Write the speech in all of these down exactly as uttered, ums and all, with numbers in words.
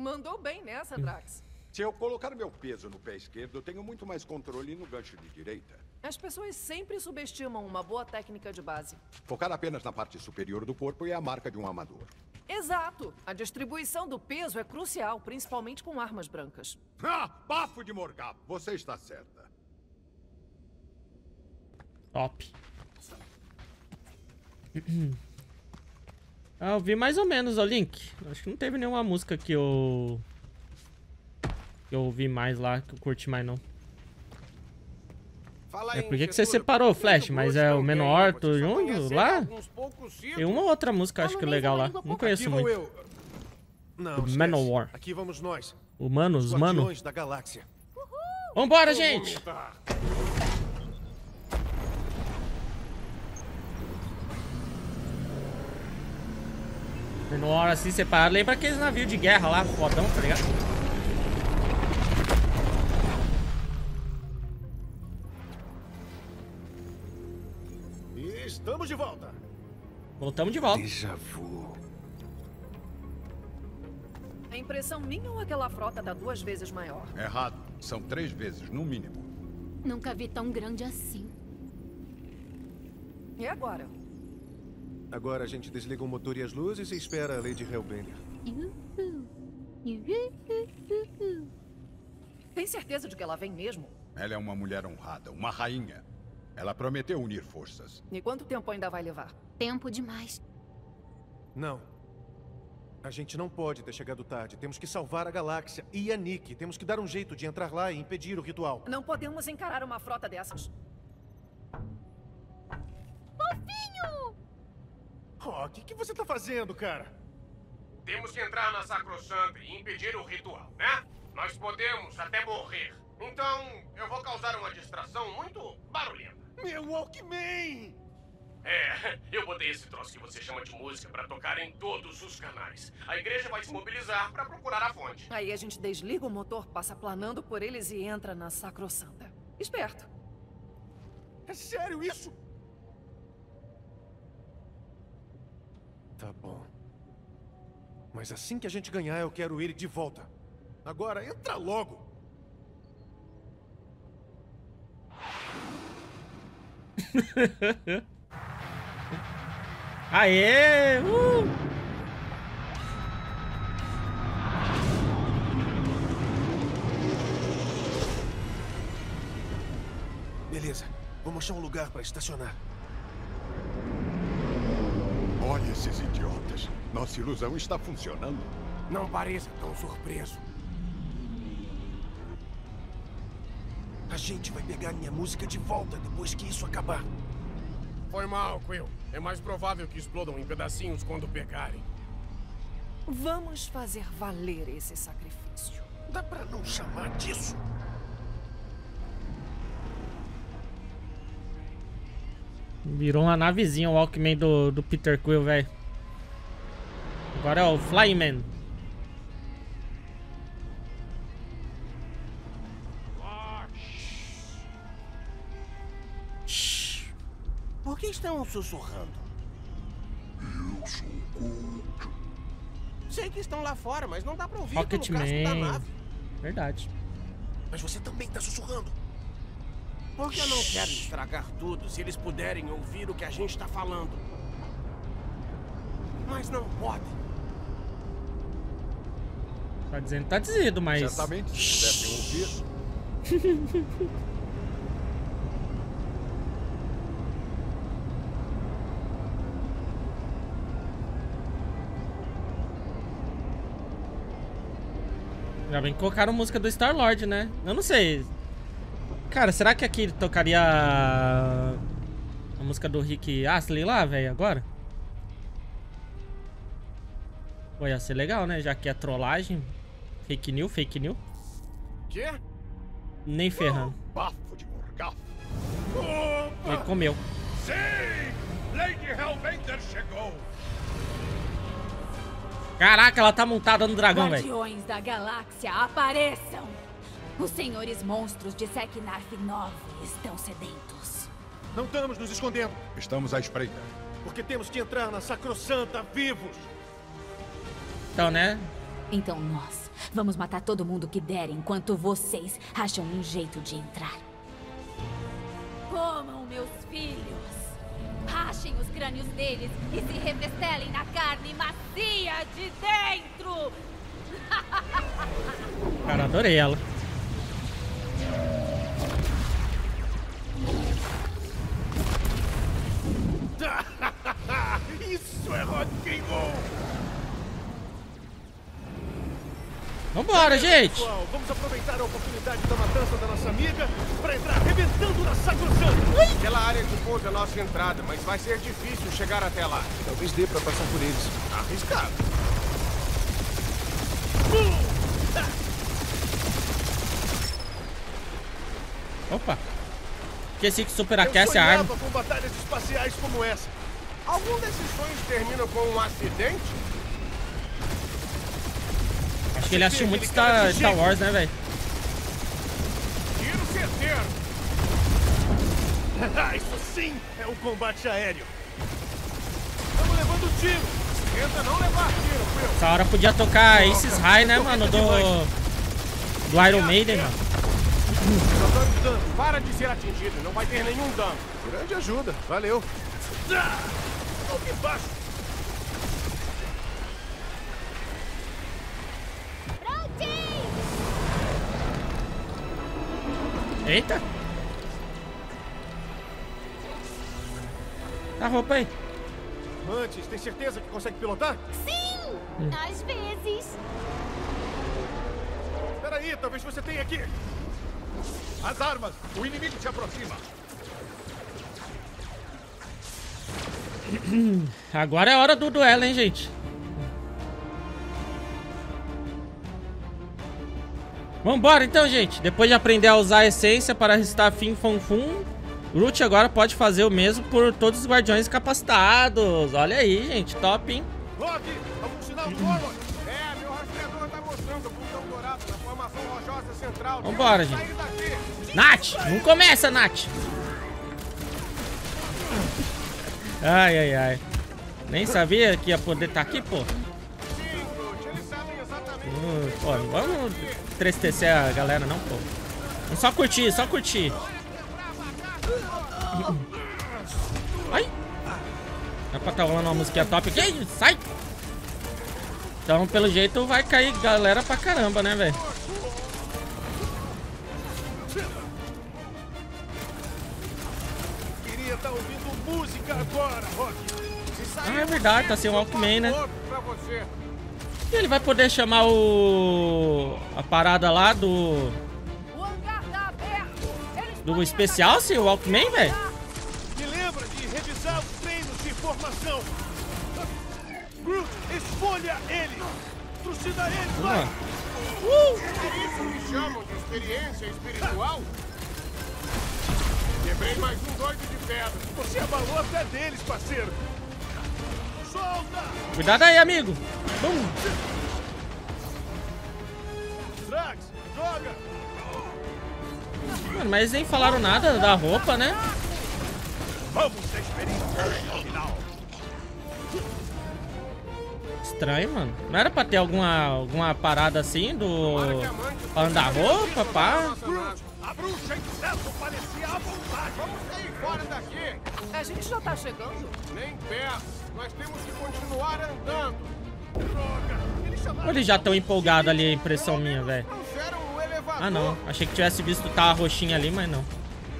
Mandou bem nessa, Drax. Se eu colocar meu peso no pé esquerdo, eu tenho muito mais controle no gancho de direita. As pessoas sempre subestimam uma boa técnica de base. Focar apenas na parte superior do corpo é a marca de um amador. Exato! A distribuição do peso é crucial, principalmente com armas brancas. Ah, bafo de Morgap! Você está certa. Top. Ah, eu vi mais ou menos, ó, Link. Acho que não teve nenhuma música que eu... que eu ouvi mais lá, que eu curti mais, não. É, por que que você separou o Flash? Mas é o Menor, tô junto lá? Tem uma outra música, acho que legal lá. Não conheço muito. Não, Manowar. Aqui vamos nós. Humanos, mano. Da galáxia. Vambora, gente! Menor assim separado. Lembra aqueles navios de guerra lá, fodão, tá ligado? Estamos de volta. Voltamos de volta. Déjà vu. A impressão minha ou aquela frota tá duas vezes maior? Errado. São três vezes, no mínimo. Nunca vi tão grande assim. E agora? Agora a gente desliga o motor e as luzes e espera a Lady Hellbender. Tem certeza de que ela vem mesmo? Ela é uma mulher honrada, uma rainha. Ela prometeu unir forças. E quanto tempo ainda vai levar? Tempo demais. Não. A gente não pode ter chegado tarde. Temos que salvar a galáxia e a Nick. Temos que dar um jeito de entrar lá e impedir o ritual. Não podemos encarar uma frota dessas. Fofinho! Oh, o que, que você tá fazendo, cara? Temos que entrar na Sacrosanta e impedir o ritual, né? Nós podemos até morrer. Então, eu vou causar uma distração muito barulhenta. Meu Walkman! É, eu botei esse troço que você chama de música pra tocar em todos os canais. A igreja vai se mobilizar pra procurar a fonte. Aí a gente desliga o motor, passa planando por eles e entra na Sacrosanta. Esperto. É sério isso? Tá bom. Mas assim que a gente ganhar, eu quero ele de volta. Agora, entra logo! Aê! Uh! Beleza, vamos achar um lugar para estacionar. Olha esses idiotas. Nossa ilusão está funcionando. Não pareça tão surpreso. A gente vai pegar minha música de volta depois que isso acabar. Foi mal, Quill. É mais provável que explodam em pedacinhos quando pegarem. Vamos fazer valer esse sacrifício. Dá pra não chamar disso? Virou uma navezinha o Walkman do, do Peter Quill, velho. Agora é o Flyman. Por que estão sussurrando? Eu sou o Colt. Sei que estão lá fora, mas não dá pra ouvir pelo casco da Rocketman. nave. Verdade. Mas você também tá sussurrando. Porque eu não quero estragar tudo se eles puderem ouvir o que a gente tá falando. Mas não podem. Tá dizendo, tá dizendo, mas... Certamente, se pudessem ouvir. Já bem que colocaram música do Star-Lord, né? Eu não sei. Cara, será que aqui tocaria a, a música do Rick Astley lá, velho, agora? Pô, ia ser legal, né? Já que é trollagem. Fake news, fake news. Quê? Nem ferrando. Bafo de Morgap. Ele comeu. Sim! Lady Hellbender chegou! Caraca, ela tá montada no dragão, velho. Guardiões da galáxia, apareçam! Os senhores monstros de Seknarf nove estão sedentos. Não estamos nos escondendo, Estamos à espreita. porque temos que entrar na Sacrosanta vivos. Então, né? Então nós vamos matar todo mundo que der enquanto vocês acham um jeito de entrar. Comam meus filhos. Rachem os crânios deles e se repestelem na carne macia de dentro. Cara, adorei ela. Isso é rock and roll! Vambora, gente! Pessoal, vamos aproveitar a oportunidade da matança da nossa amiga para entrar arrebentando na Sacrosanto. Aquela área de ponta é a nossa entrada, mas vai ser difícil chegar até lá. Talvez dê para passar por eles. Arriscado. Opa! Esqueci que Eu superaquece a arma. sonhava com batalhas espaciais como essa. Algum desses sonhos termina com um acidente? Acho que ele assistiu muito Star, Star Wars, né, velho? Tiro certeiro. Isso sim é um combate aéreo. Estamos levando tiro. Tenta não levar tiro, Will. Essa hora podia tocar esses high, né, mano? Do, do Iron Maiden, mano. Tratando de dano. Para de ser atingido, não vai ter nenhum dano. Grande ajuda. Valeu. Ah! Alto embaixo. Eita! Dá a roupa aí. Mantis, tem certeza que consegue pilotar? Sim! Hum. Às vezes. Espera aí, talvez você tenha aqui. As armas! O inimigo se aproxima! Agora é hora do duelo, hein, gente? Vambora então, gente. Depois de aprender a usar a essência para ressuscitar Fin Fon Fum, Groot agora pode fazer o mesmo por todos os guardiões capacitados. Olha aí, gente. Top, hein? Rock, algum sinal do Warlock? É, meu rastreador tá mostrando o vulcão dourado na formação rochosa central. Vambora, Temos que gente. sair daqui. Nath! Não começa, Nath! Ai, ai, ai. Nem sabia que ia poder estar aqui, pô. Sim, Groot, eles sabem exatamente. Hum, pô, não vamos entristecer a galera, não, pô. Vamos só curtir, só curtir. Ai! Dá pra tá rolando uma musiquinha top aqui? Sai! Então, pelo jeito, vai cair galera pra caramba, né, velho? Queria estar ouvindo música agora, Rock. Ah, é verdade, tá sem o Walkman, né? Pra você. E ele vai poder chamar o... a parada lá do... O hangar tá aberto. Eles do podem especial, sem o Walkman, velho? Me lembra de revisar os treinos de formação. Groot, escolha ele. Trucida ele, vai. Uh! É isso que chamam de experiência espiritual? Quebrei mais um doido de pedra. Você abalou até deles, parceiro. Solta! Cuidado aí, amigo. Bum. Drax, joga! Mano, mas eles nem falaram nada da roupa, né? Vamos da experiência final. Estranho, mano. Não era pra ter alguma, alguma parada assim do... pra andar roupa, pá? A bruxa inseto parecia à vontade. Vamos sair fora daqui. A gente já tá chegando. Nem perto. Nós temos que continuar andando. Droga! Eles chamaram... Ou eles já estão empolgados ali, a impressão minha, velho? Trouxeram o elevador. Ah, não. Achei que tivesse visto tá a roxinha ali, mas não.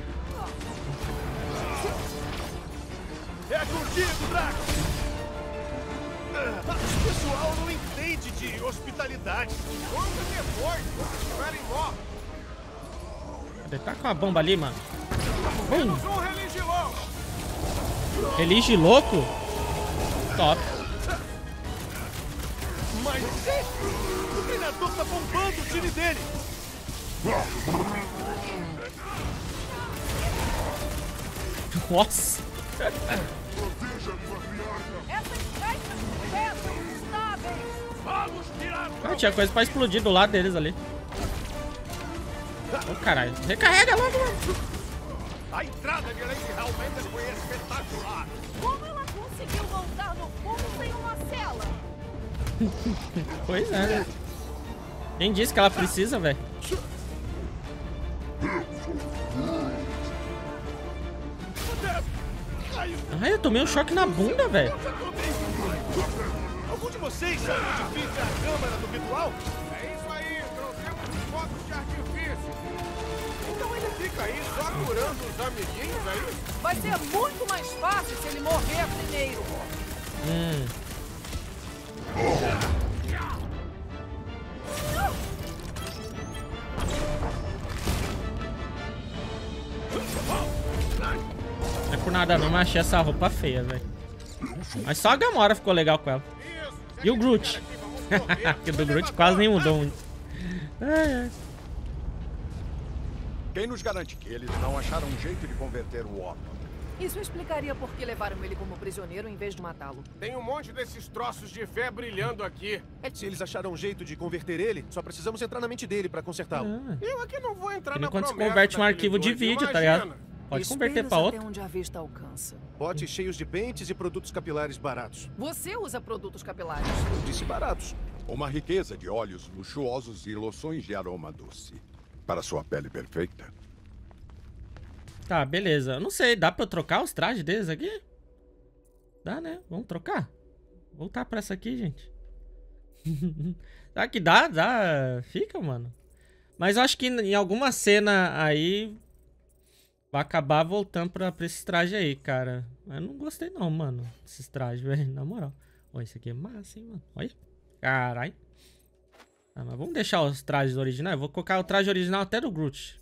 É contigo, Drax! O pessoal não entende de hospitalidade. Conta depois, quando estiverem mortos. Ele tá com a bomba ali, mano. Bum. Temos um religioso. Relige louco? Top. Mas o treinador tá bombando o time dele. Nossa. Essas caixas de ferro são instáveis. Vamos tirar... Ah, tinha coisa pra explodir do lado deles ali. Ô, caralho. Recarrega logo, mano. A entrada de Lady Hellbender foi espetacular. Como ela conseguiu voltar no fundo sem uma cela? Pois é, né? Quem disse que ela precisa, velho? Ai, eu tomei um choque na bunda, velho. Algum de vocês sabe onde fica a câmara do ritual? É isso aí, trouxemos fogos de artifício. Então ele fica aí só curando os amiguinhos aí? Vai ser muito mais fácil se ele morrer primeiro. Hum. Não é por nada não, mas achei essa roupa feia, velho. Mas só a Gamora ficou legal com ela. E o Groot. Porque do Groot quase nem mudou muito. Ai, ai. Quem nos garante que eles não acharam um jeito de converter o Otto? Isso explicaria por que levaram ele como prisioneiro em vez de matá-lo. Tem um monte desses troços de fé brilhando aqui. Se eles acharam um jeito de converter ele, só precisamos entrar na mente dele pra consertá-lo. Ah. Eu aqui não vou entrar Ele na quando se promessa converte um daquele arquivo de doido, vídeo, tá imagina. ligado? Pode Espelhos converter pra outro. até onde a vista alcança. Potes cheios de pentes e produtos capilares baratos. Você usa produtos capilares. Eu disse baratos. Uma riqueza de óleos luxuosos e loções de aroma doce. Para sua pele perfeita. Tá, beleza. Eu não sei, dá pra eu trocar os trajes deles aqui? Dá, né? Vamos trocar. Voltar pra essa aqui, gente. Será que dá? Dá. Fica, mano. Mas eu acho que em alguma cena aí vai acabar voltando pra, pra esse traje aí, cara. Eu não gostei não, mano. Esses trajes, velho. Na moral. Olha, esse aqui é massa, hein, mano. Olha. Caralho. Ah, mas vamos deixar os trajes originais. Eu vou colocar o traje original até do Groot.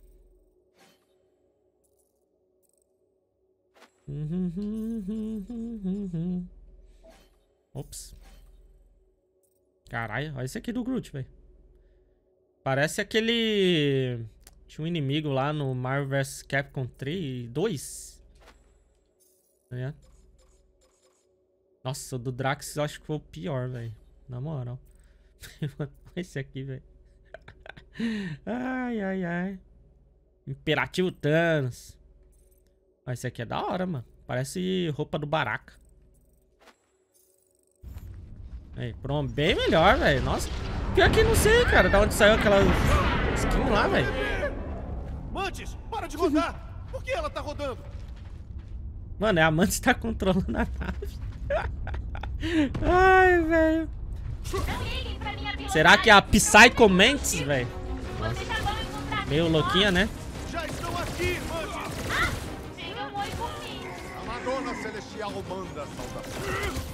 Ops. Caralho, olha esse aqui do Groot, velho. Parece aquele... Tinha um inimigo lá no Marvel versus. Capcom três, dois. É. Nossa, o do Drax eu acho que foi o pior, velho. Na moral. Esse aqui, velho. Ai, ai, ai. Imperativo Thanos. Mas esse aqui é da hora, mano. Parece roupa do Baraka. Aí, pronto. Bem melhor, velho. Nossa. Pior que não sei, cara. Da onde saiu aquela skin lá, velho. Mantis, para de rodar! Por que ela tá rodando? Mano, é a Mantis que tá controlando a nave. Ai, velho. Será que é a Psycho Mantis, velho? Meio louquinha, né? Já estão aqui, Mantis! A Madonna Celestial manda saudação.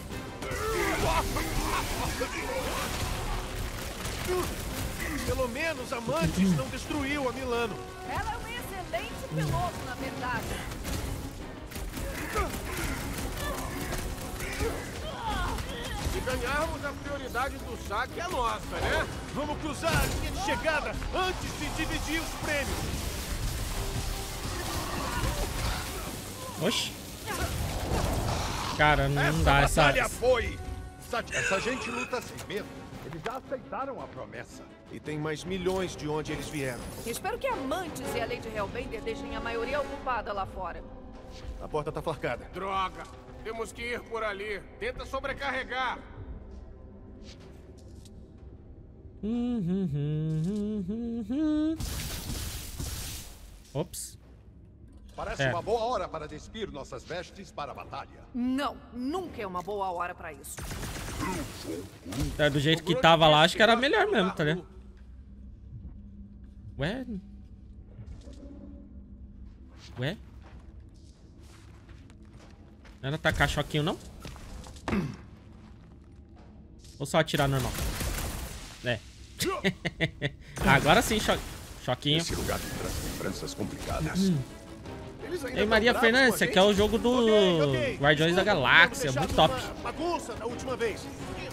Pelo menos a Mantis não destruiu a Milano. Ela é um excelente piloto, na verdade. Se ganharmos, a prioridade do saque é nossa, né? Vamos cruzar a linha de chegada antes de dividir os prêmios. Oxi. Cara, não dá essa... batalha foi! Essa gente luta sem medo. Eles já aceitaram a promessa. E tem mais milhões de onde eles vieram. Espero que a Mantis e a Lady Hellbender deixem a maioria ocupada lá fora. A porta tá flarcada. Droga! Temos que ir por ali. Tenta sobrecarregar. Ops. Parece É. uma boa hora para despir nossas vestes para a batalha. Não, nunca é uma boa hora pra isso. É, do jeito que tava lá, acho que era melhor mesmo, tá ligado? Ué? Ué? Não era tacar choquinho, não? Ou só atirar normal? É. Agora sim, cho choquinho. Esse lugar me traz lembranças complicadas. Eles ainda Ei, Maria tão bravos Fernandes, com esse a aqui é o gente? jogo do Ok, ok. Guardiões da Desculpa, Galáxia, temos muito deixado top. uma bagunça da última vez.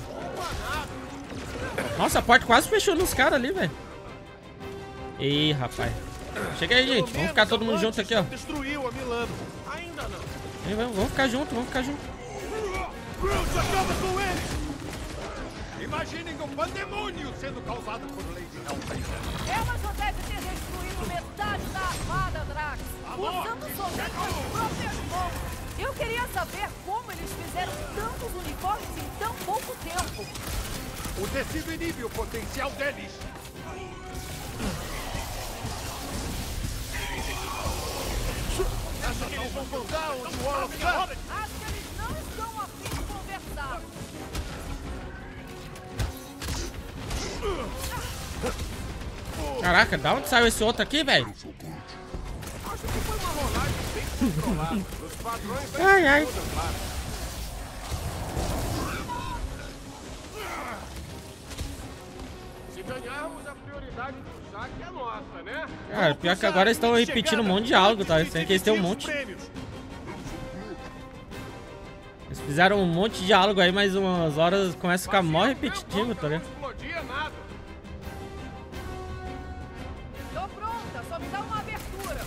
Nossa, a porta quase fechou nos caras ali, velho. Ih, rapaz. Chega aí, gente. Vamos ficar todo mundo junto aqui, ó. Destruiu a Milano. Ainda não. Ei, vamos, vamos ficar junto, vamos ficar junto. Groot, acaba com eles! Imaginem o pandemônio sendo causado por Lady Hellbender. Ela só deve ter destruído metade da armada, Drax. Usando somente as próprias mãos. Eu queria saber como eles fizeram tantos uniformes em tão pouco tempo. O tecido inibe o potencial deles. Acha que eles vão voltar onde o Warlock está? Acho que eles não estão a fim de conversar. Caraca, da onde saiu esse outro aqui, velho? Acho que foi uma rolagem bem controlada. Os padrões da Ai, ai. todas lá. Se ganharmos, a prioridade do saque é nossa, né? Cara, pior que agora eles estão repetindo um monte de diálogo, tá? Tem que eles têm um monte. Prêmios. Eles fizeram um monte de diálogo aí, mas umas horas começa a ficar mó repetitivo, tá ligado? Não explodia nada. Tô pronta, só me dá uma abertura.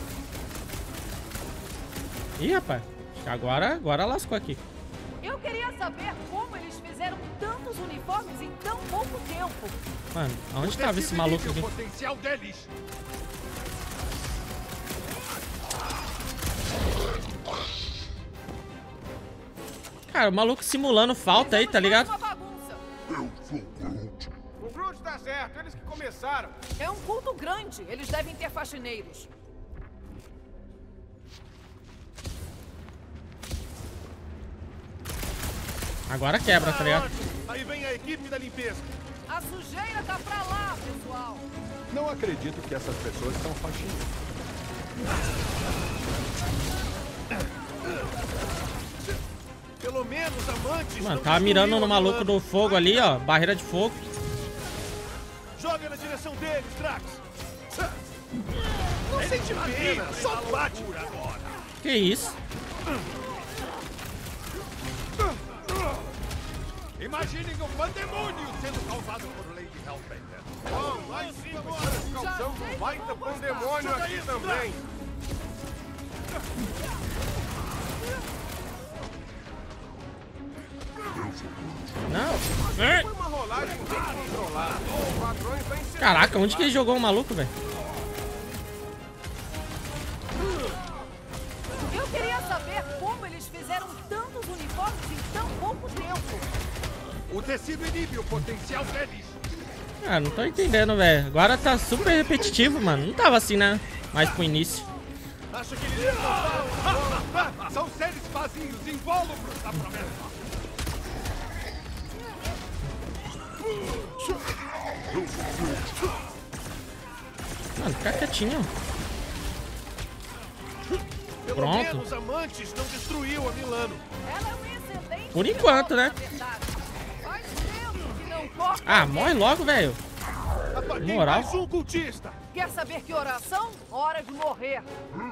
Ih, rapaz. Acho que Agora, agora lascou aqui. Eu queria saber como eles fizeram tantos uniformes em tão pouco tempo. Mano, aonde tava esse maluco O aqui? potencial deles. Cara, o maluco simulando falta aí, tá ligado? Uma bagunça. Eu sou Groot. O Groot tá certo, eles que começaram. É um culto grande. Eles devem ter faxineiros. Agora quebra, tá ligado? Aí vem a equipe da limpeza. A sujeira tá pra lá, pessoal. Não acredito que essas pessoas são faxineiras. Pelo menos amantes. Mano, não tava mirando destruíram no a maluco Milano. do fogo ali, ó. Barreira de fogo. Joga na direção deles, Drax. Não sente pena, só bate. Que isso? Imaginem um pandemônio sendo causado por Lady Hellbender. Bom, lá em cima estamos causando um baita pandemônio aqui também. Não. É. Foi uma rolagem bem controlada. Os padrões da incerteza. Caraca, onde que ele jogou o maluco, velho? Eu queria saber como eles fizeram tantos uniformes em tão pouco tempo. O tecido inibe o potencial deles. Ah, não tô entendendo, velho. Agora tá super repetitivo, mano. Não tava assim, né? Mais pro início. Acha que eles vão voltar? Ah, são seres vazios, invólucros da promessa. Mano, fica quietinho. Pelo Pronto. menos amantes não destruiu a Milano. Ela é um excelente Por enquanto, né? piloto, na verdade. Faz tempo que não corta. Ah, morre logo, velho. Apaguei Moral. mais um cultista. Quer saber que oração? Hora de morrer.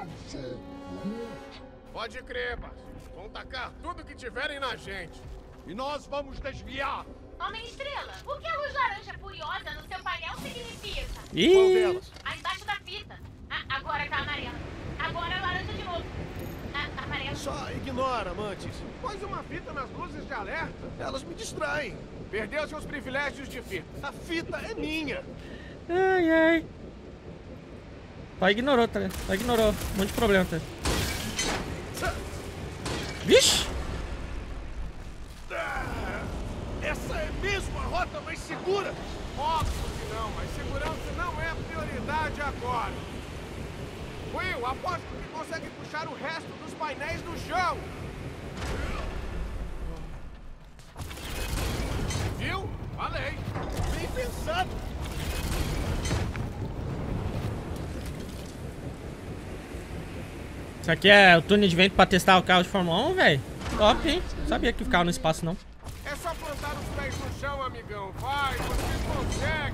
Pode crer, parceiro. Vão tacar tudo que tiverem na gente. E nós vamos desviar. Homem Estrela, o que a luz laranja furiosa no seu painel significa? Qual Ih, delas? Aí embaixo da fita. Ah, agora tá amarela. Agora é laranja de novo. Ah, amarela. Só ignora, amantes. Pôs uma fita nas luzes de alerta. Elas me distraem. Perdeu seus privilégios de fita. A fita é minha. ai, ai. Só ignorou, tá ligado? Só ignorou. Um monte de problema, tá ligado? Vixe! Essa é mesmo a rota mais segura. Óbvio que não, mas segurança não é a prioridade agora. Will, aposto que consegue puxar o resto dos painéis do chão. Viu? Falei. Bem pensado. Isso aqui é o túnel de vento pra testar o carro de Fórmula um, velho? Top, hein? Não sabia que ficava no espaço, não. É só plantar os pés no chão, amigão. Vai, você consegue.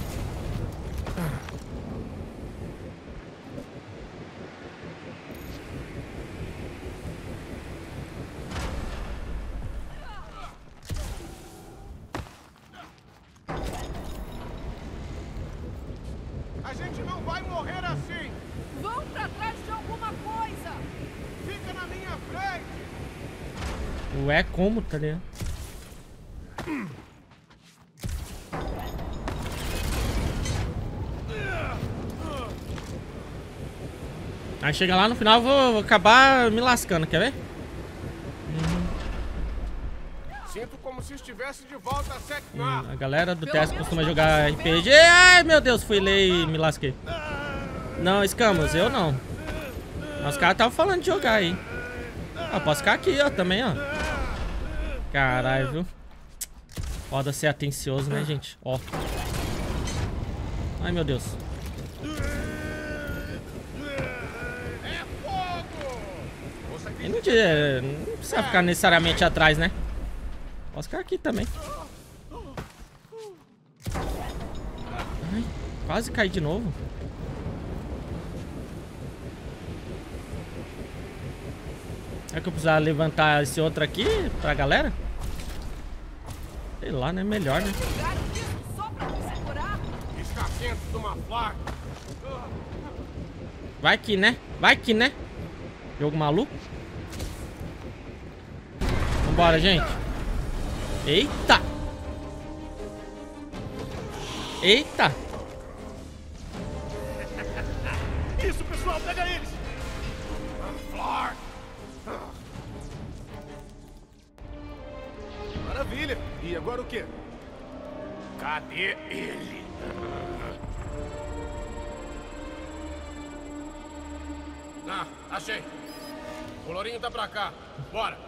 A gente não vai morrer assim. Vão pra trás de alguma coisa. Fica na minha frente. Ué, como, tá ligado? Aí chega lá no final, eu vou, vou acabar me lascando, quer ver? sinto como se estivesse de volta a Seknar. Hum, a galera do teste costuma jogar R P G. Ai, meu Deus, fui ler e me lasquei. Não, Escamas, eu não. Os caras estavam falando de jogar aí. Ah, posso ficar aqui, ó, também, ó. Caralho, viu? Foda ser atencioso, né, gente? Ó. Ai, meu Deus. E não, não precisa ficar necessariamente atrás, né? Posso ficar aqui também. Ai, quase caí de novo. É que eu precisava levantar esse outro aqui pra galera? Sei lá, né? Melhor, né? Vai que, né? Vai que, né? Jogo maluco. Vambora, gente. Eita! Eita! Isso, pessoal, pega eles! Maravilha! E agora o quê? Cadê ele? Ah, achei. O Lourinho tá pra cá. Bora.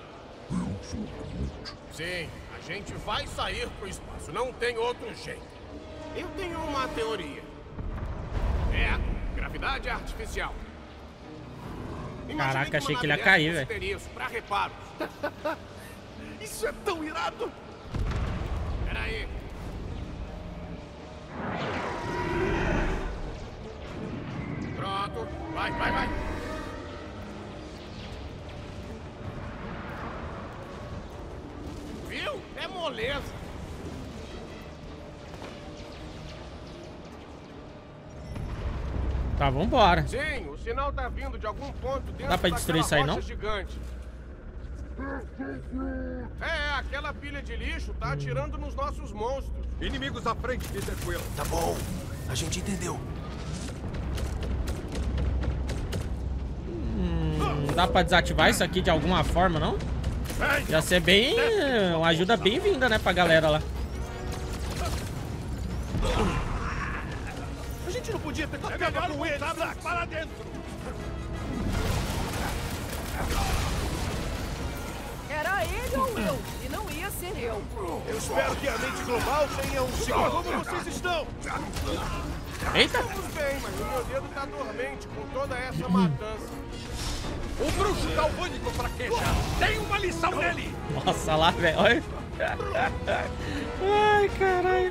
Sim, a gente vai sair pro espaço. Não tem outro jeito. Eu tenho uma teoria. É, gravidade artificial. Caraca, achei que ele ia cair, velho. Isso pra reparos. Isso é tão irado! Peraí. Pronto. Vai, vai, vai. Viu? É moleza. Tá, vambora. Sim, o sinal tá vindo de algum ponto dentro Dá pra destruir isso aí, não? Gigante. É, aquela pilha de lixo tá atirando nos nossos monstros. Inimigos à frente, Peter Quill. Tá bom, a gente entendeu. Hum, não dá pra desativar isso aqui de alguma forma, não? Ia ser bem... uma ajuda bem-vinda, né, pra galera lá. A gente não podia ter acabado com eles, para dentro! Era ele ou eu, e não ia ser eu. Eu espero que a mente global tenha um segundo. Como vocês estão? Eita! Estamos bem, mas o meu dedo tá dormente com toda essa matança. O bruxo galvânico fraqueja. Tem uma lição nele. Nossa, lá, velho. Olha. Ai, caralho.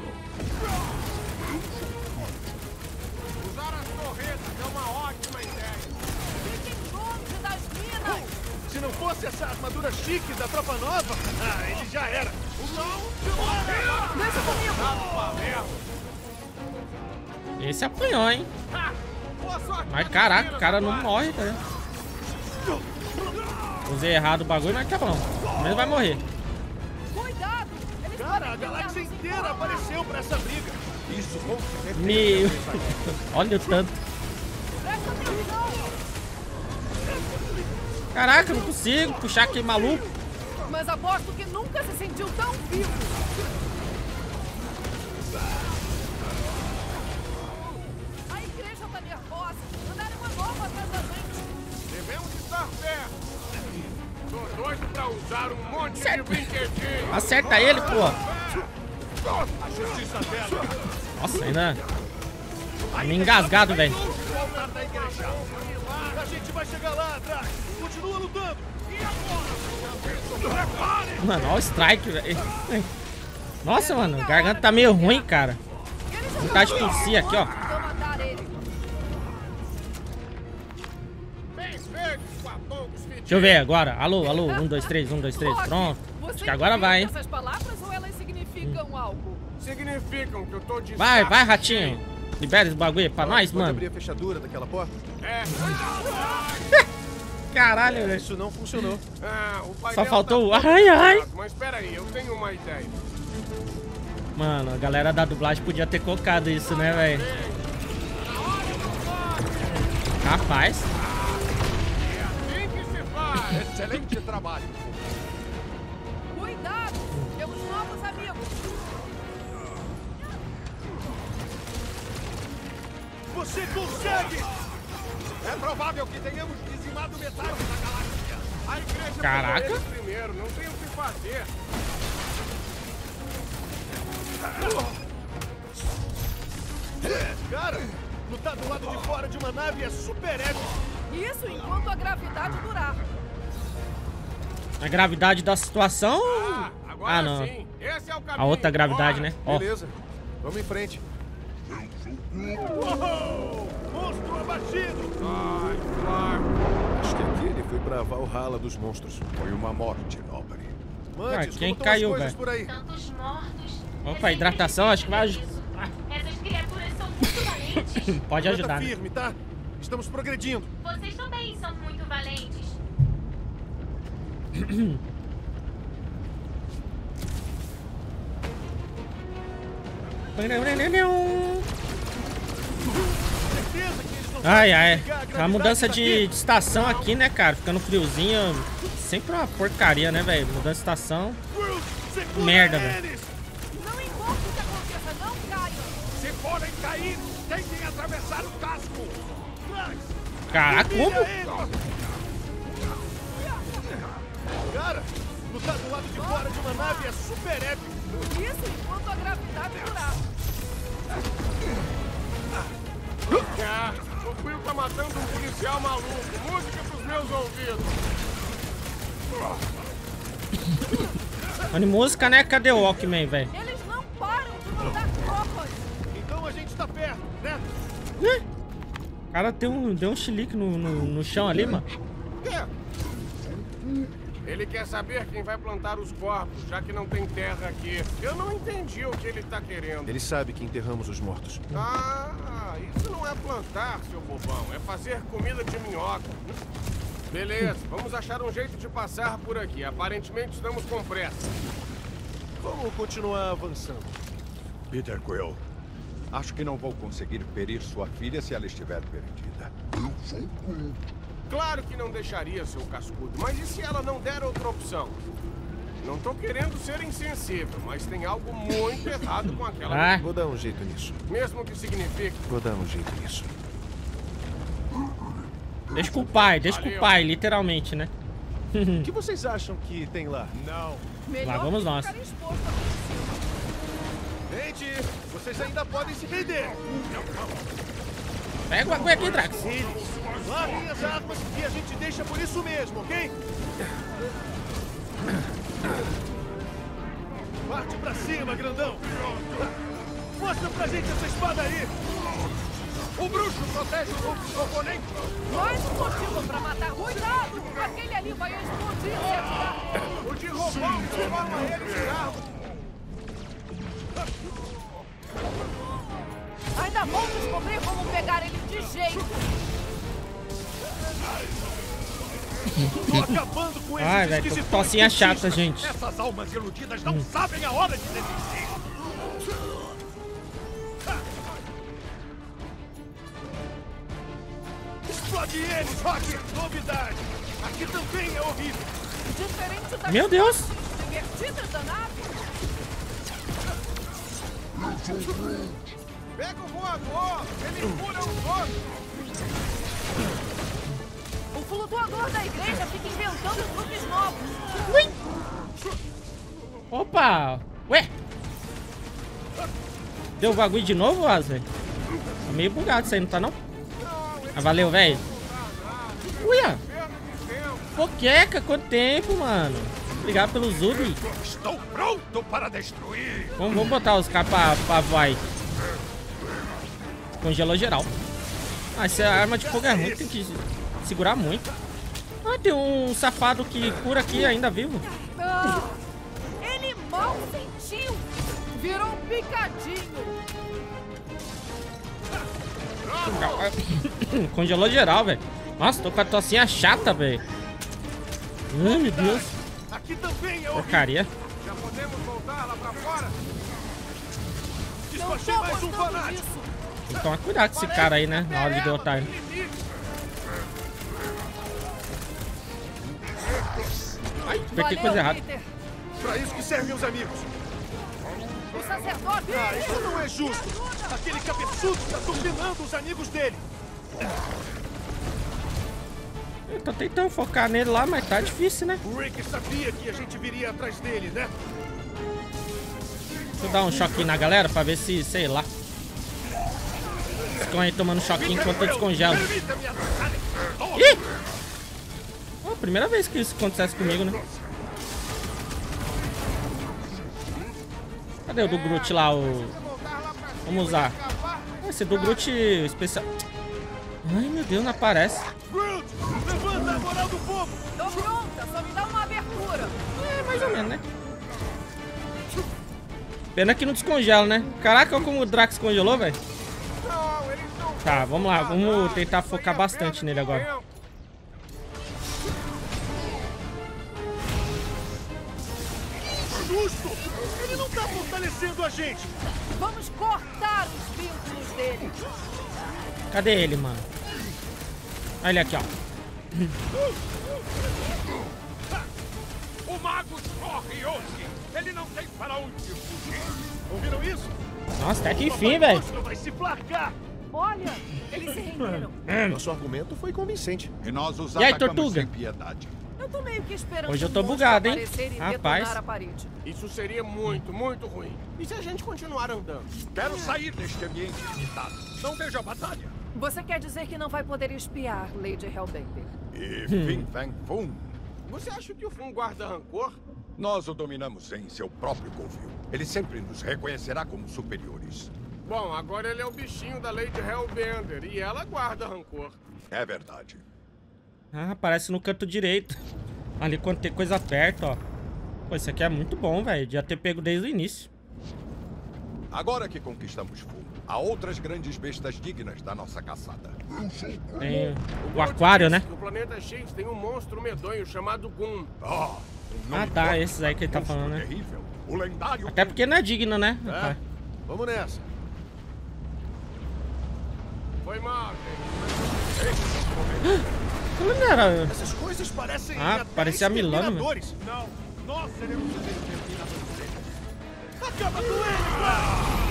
Usar as torretas é uma ótima ideia. Fiquem longe das minas. Se não fosse essa armadura chique da tropa nova, ah, ele já era. Deixa comigo. Esse apanhou, hein? Boa sorte. Mas caraca, o cara não morre, tá vendo? Usei errado o bagulho, mas tá bom. Mas vai morrer. Cuidado. Eles Cara, a podem galáxia tentar nos inteira encolar. apareceu pra essa briga. Isso, com certeza. Meu... Olha o tanto. Presta atenção. Caraca, eu não consigo puxar aquele maluco. Mas aposto que nunca se sentiu tão vivo. A igreja tá nervosa. Mandaram uma bomba atrás da gente. Devemos estar perto. Tô doido pra usar um monte Certo. de brinquedinho. Acerta ele, pô. A justiça dela. Nossa, ainda... Tá meio engasgado, velho. O altar da igreja. A gente vai chegar lá atrás. Continua lutando. E agora? Prepare! Mano, olha o strike, velho. Nossa, mano, a garganta tá meio ruim, cara. Eles já Vontade de estão tossir aqui, ó. Vou matar ele. Fez verdes com a poucos fedidos. Deixa eu ver agora. Alô, alô. Um, dois, três, um, dois, três. Rock, Pronto. você Acho que agora entende vai, hein? essas palavras ou elas significam algo? Significam que eu tô de Vai, saco vai, cheio. ratinho. Libera esse bagulho aí pra nós, Pode mano. abrir a fechadura daquela porta? É. Caralho, velho. Isso não funcionou. Ah, o painel Só faltou o tá todo ai, ai. quebrado, mas espera aí, eu tenho uma ideia. Mano, a galera da dublagem podia ter colocado isso, né, velho? Rapaz. É assim que se faz. Excelente trabalho. Cuidado! Você consegue! É provável que tenhamos dizimado metade da galáxia. A igreja Caraca. pegou eles primeiro, não tem o que fazer. Cara, lutar do lado de fora de uma nave é super épico. Isso enquanto a gravidade durar. A gravidade da situação. Ah, agora Ah, não. sim. Esse é o caminho. A outra gravidade, Bora. né? Ó. Beleza, vamos em frente. Uou! Monstro abatido! Ai, claro. Acho que aquele foi pra Valhalla dos monstros. Foi uma morte nobre. Mantis, Ah, quem como tão caiu, as coisas velho? por aí? Tantos mortos. Opa, hidratação, acho que vai aj- Essas criaturas são muito valentes. pode Manta ajudar, né? firme, tá? Estamos progredindo. Vocês também são muito valentes. Certeza que eles não Ai, sabem ai. desligar A gravidade mudança de, daqui? de estação aqui, né, cara? Ficando friozinho. Sempre uma porcaria, né, velho? Mudança de estação. Groot, segura Merda, velho. eles! Não importa o que aconteça, não caia. Se forem cair, tentem atravessar o casco. Caraca, como? Pilha eles! Cara, lutar do lado de fora de uma nave é super épico. Isso enquanto a gravidade durar. Ah, o Quill tá matando um policial maluco. Música pros meus ouvidos. Mano, música, né? Cadê o Walkman, velho? Eles não param de mandar tropas. Então a gente tá perto, né? O cara deu um, deu um chilique no, no, no chão ali, mano. É. Ele quer saber quem vai plantar os corpos, já que não tem terra aqui. Eu não entendi o que ele tá querendo. Ele sabe que enterramos os mortos. Ah, isso não é plantar, seu bobão. É fazer comida de minhoca. Beleza, vamos achar um jeito de passar por aqui. Aparentemente estamos com pressa. Vamos continuar avançando. Peter Quill, acho que não vou conseguir ferir sua filha se ela estiver perdida. Eu sou Groot. Claro que não deixaria, seu cascudo, mas e se ela não der outra opção? Não tô querendo ser insensível, mas tem algo muito errado com aquela... Ah, Vou dar um jeito nisso. Mesmo que signifique... Vou dar um jeito nisso. deixa com o pai, deixa com o pai, literalmente, né? O que vocês acham que tem lá? Não. Melhor vamos que nós. ficar exposto a Gente, vocês ainda podem se render. Pega o bagulho aqui, Drax. Larguem as armas e a gente deixa por isso mesmo, ok? Parte pra cima, grandão. Mostra pra gente essa espada aí. O bruxo protege os outros oponentes. Mais um motivo pra matar. Cuidado! Aquele ali vai explodir se atirar nele. O de roubão transforma ele em carro. Ainda vou descobrir como pegar ele de jeito. Tô acabando com esses Ai, velho, tô com esquisitões tocinha chata, cultistas. gente. Essas almas iludidas não sabem a hora de desistir. Explode eles, Rock! Novidade! Aqui também é horrível! Diferente das Meu Deus. partes divertidas da nave. Pega o voador. Ele cura os outros. O flutuador da igreja fica inventando truques novos. Opa! Ué? Deu o bagulho de novo, Wesley? Tá meio bugado isso aí, não tá não? Ah, valeu, velho. Uia! Poqueca, quanto tempo, mano? Obrigado pelo Zubi. Estou pronto para destruir. Vamos, vamos botar os caras pra, pra voar aí. Congelou geral. Ah, essa arma de fogo é ruim, tem que segurar muito. Ah, tem um safado que cura aqui ainda vivo. Ah, ele mal sentiu. Virou um picadinho. Congelou geral, velho. Nossa, tô com a tocinha chata, velho. Ai, meu Deus. Aqui também é horrível! Porcaria. Já podemos voltar lá pra fora? Não Despachei tô mais um gostando fanático! disso. Tem que tomar cuidado com esse cara aí, né? Na hora de derrotar ele. Ai, apertei coisa Valeu, errada. Peter. Pra isso que servem os amigos! O sacerdote... Ah, isso não é justo! Aquele cabeçudo está dominando os amigos dele! Eu tô tentando focar nele lá, mas tá difícil, né? O Rick sabia que a gente viria atrás dele, né? Deixa eu dar um choquinho na galera pra ver se, sei lá. Ficam aí tomando choquinho enquanto eu descongelo. Ih! Oh, primeira vez que isso acontece comigo, né? Cadê o do Groot lá? O... Vamos usar. Esse do Groot especial. Ai, meu Deus, não aparece. Groot, levanta a moral do fogo! Tô pronta, só me dá uma abertura. É, mais ou menos, né? Pena que não descongela, né? Caraca, olha como o Drax congelou, velho. Tá, vamos lá. Vamos tentar focar bastante nele agora. Justo! Ele não tá fortalecendo a gente! Vamos cortar os vínculos dele. Cadê ele, mano? Olha ele aqui, ó. O mago corre, Oski! Ele não tem para onde fugir! Ouviram isso? Nossa, até que enfim, velho. Vai se placar! Olha, eles se renderam. Nosso argumento foi convincente. E nós os E aí, atacamos Tortuga? sem piedade. Eu tô meio que esperando Hoje eu tô um monstro bugado, hein? aparecer e Rapaz. detonar a parede. Isso seria muito, muito ruim. E se a gente continuar andando? Quero sair deste ambiente limitado. Não vejo a batalha. Você quer dizer que não vai poder espiar Lady Hellbender? E Fim Fang Fum, Você acha que o Fum guarda rancor? nós o dominamos em seu próprio covil. Ele sempre nos reconhecerá como superiores. Bom, agora ele é o bichinho da Lady Hellbender e ela guarda rancor. É verdade. Ah, aparece no canto direito. Ali quando tem coisa perto, ó. Pô, isso aqui é muito bom, velho. Devia ter pego desde o início. Agora que conquistamos Fum, há outras grandes bestas dignas da nossa caçada. Tem o aquário, né? O planeta X tem um monstro medonho chamado Gun. Ah, um Ah, nome tá. forte, Esses aí que ele tá monstro falando, né? terrível, o lendário Até porque não é digno, né? É? Vamos nessa. Foi mal, Aquilo não era... Essas coisas parecem Ah, até parecia a Milano, meu. exterminadores. Não, nós seremos os exterminadores deles. Acaba com ele, cara!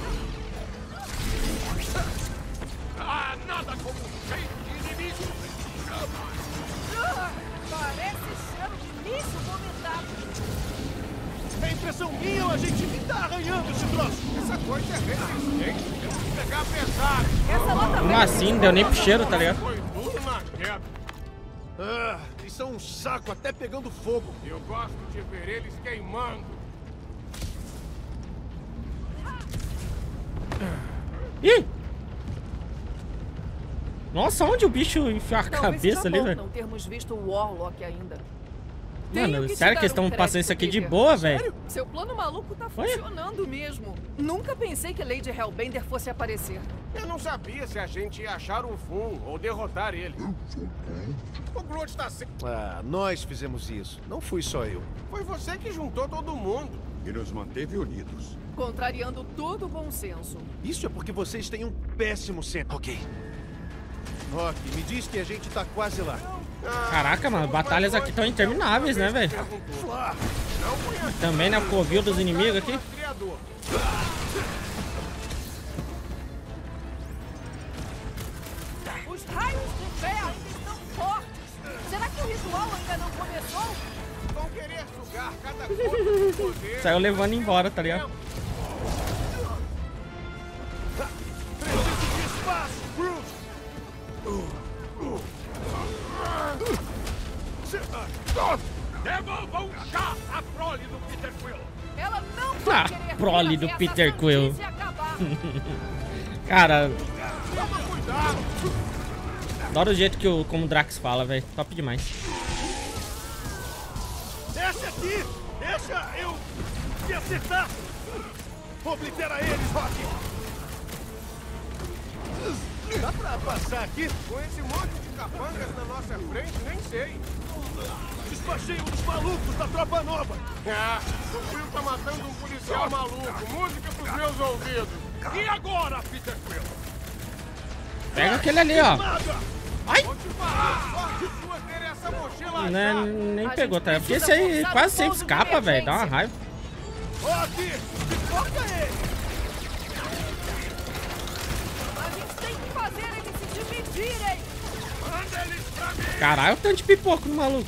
Ah, nada como um cheio de inimigos. Ah, parece cheiro de lixo vomitado. É impressão minha ou a gente tá arranhando esse troço? Essa coisa é resistente. Temos que pegar pesado. Essa outra Como assim? Não deu nem pro cheiro, tá ligado? Foi tudo na queda. Ah, isso é um saco até pegando fogo. Eu gosto de ver eles queimando. Ih! Nossa, onde o bicho enfiou a Talvez cabeça seja ali, bom velho? não termos visto o Warlock ainda. Tenho Mano, te sério dar que eles estão um passando isso aqui crédito, de Peter. boa, velho? Sério? Seu plano maluco tá Olha. funcionando mesmo. Nunca pensei que Lady Hellbender fosse aparecer. Eu não sabia se a gente ia achar o Fum ou derrotar ele. O Groot tá sempre... Ah, nós fizemos isso. Não fui só eu. Foi você que juntou todo mundo. e nos manteve unidos. Contrariando todo o bom senso. Isso é porque vocês têm um péssimo senso. Ok. Rock, me diz que a gente tá quase lá. Caraca, mano, batalhas aqui estão intermináveis, né, velho? Também, né, o covil dos inimigos aqui. Os raios de fé ainda estão fortes. Será que o ritual ainda não começou? Vão querer sugar cada gota de poder. Saiu levando embora, tá ligado? Preciso de espaço, Groot! Devolvam já a prole do Peter Quill. Ela não vai Ah, querer prole ver do essa Peter Quill. sandice acabar. Cara, Toma cuidado. adoro o jeito que o, como o Drax fala, velho. Top demais. Desce aqui! Deixa eu te acertar! Oblitera eles, Rock! Dá pra passar aqui? Com esse monte de capangas na nossa frente, nem sei. Despachei um dos malucos da tropa nova! Ah, o Quill tá matando um policial maluco. Música pros meus ouvidos. E agora, Peter Quill? Pega aquele ali, ó. Nada! Ai! Vou te falar, sorte sua ter essa mochila Né, já. nem A pegou, gente tá? Porque esse precisa aí forçar quase o sempre pouso de escapa, velho. Dá uma emergência. raiva. Ó, aqui! Pipoca ele! A gente tem que fazer eles se dividirem. Manda eles pra mim! Caralho, o tanto de pipoco no maluco.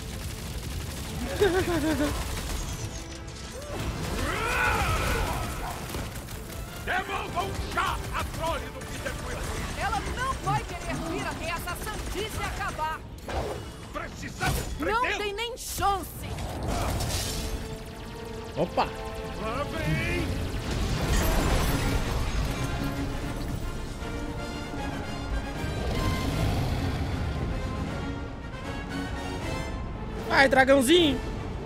Devolvam já a trole do Peter Quill! Ela não vai querer vir até essa sandice acabar. Precisamos Não prendê-lo! tem nem chance. Opa. Lá vem! Vai, dragãozinho.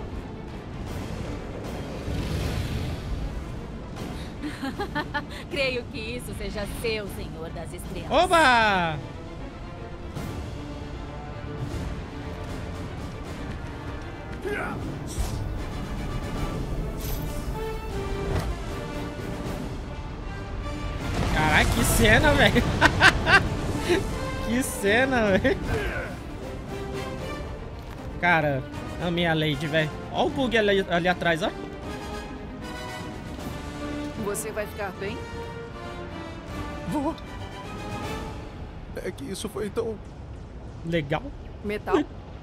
Creio que isso seja seu, Senhor das Estrelas. Oba! Caraca, que cena, velho. Que cena, velho. Cara, amei a Lady, velho. Olha o bug ali, ali atrás, ó. Você vai ficar bem? Vou. É que isso foi tão... Legal. Metal?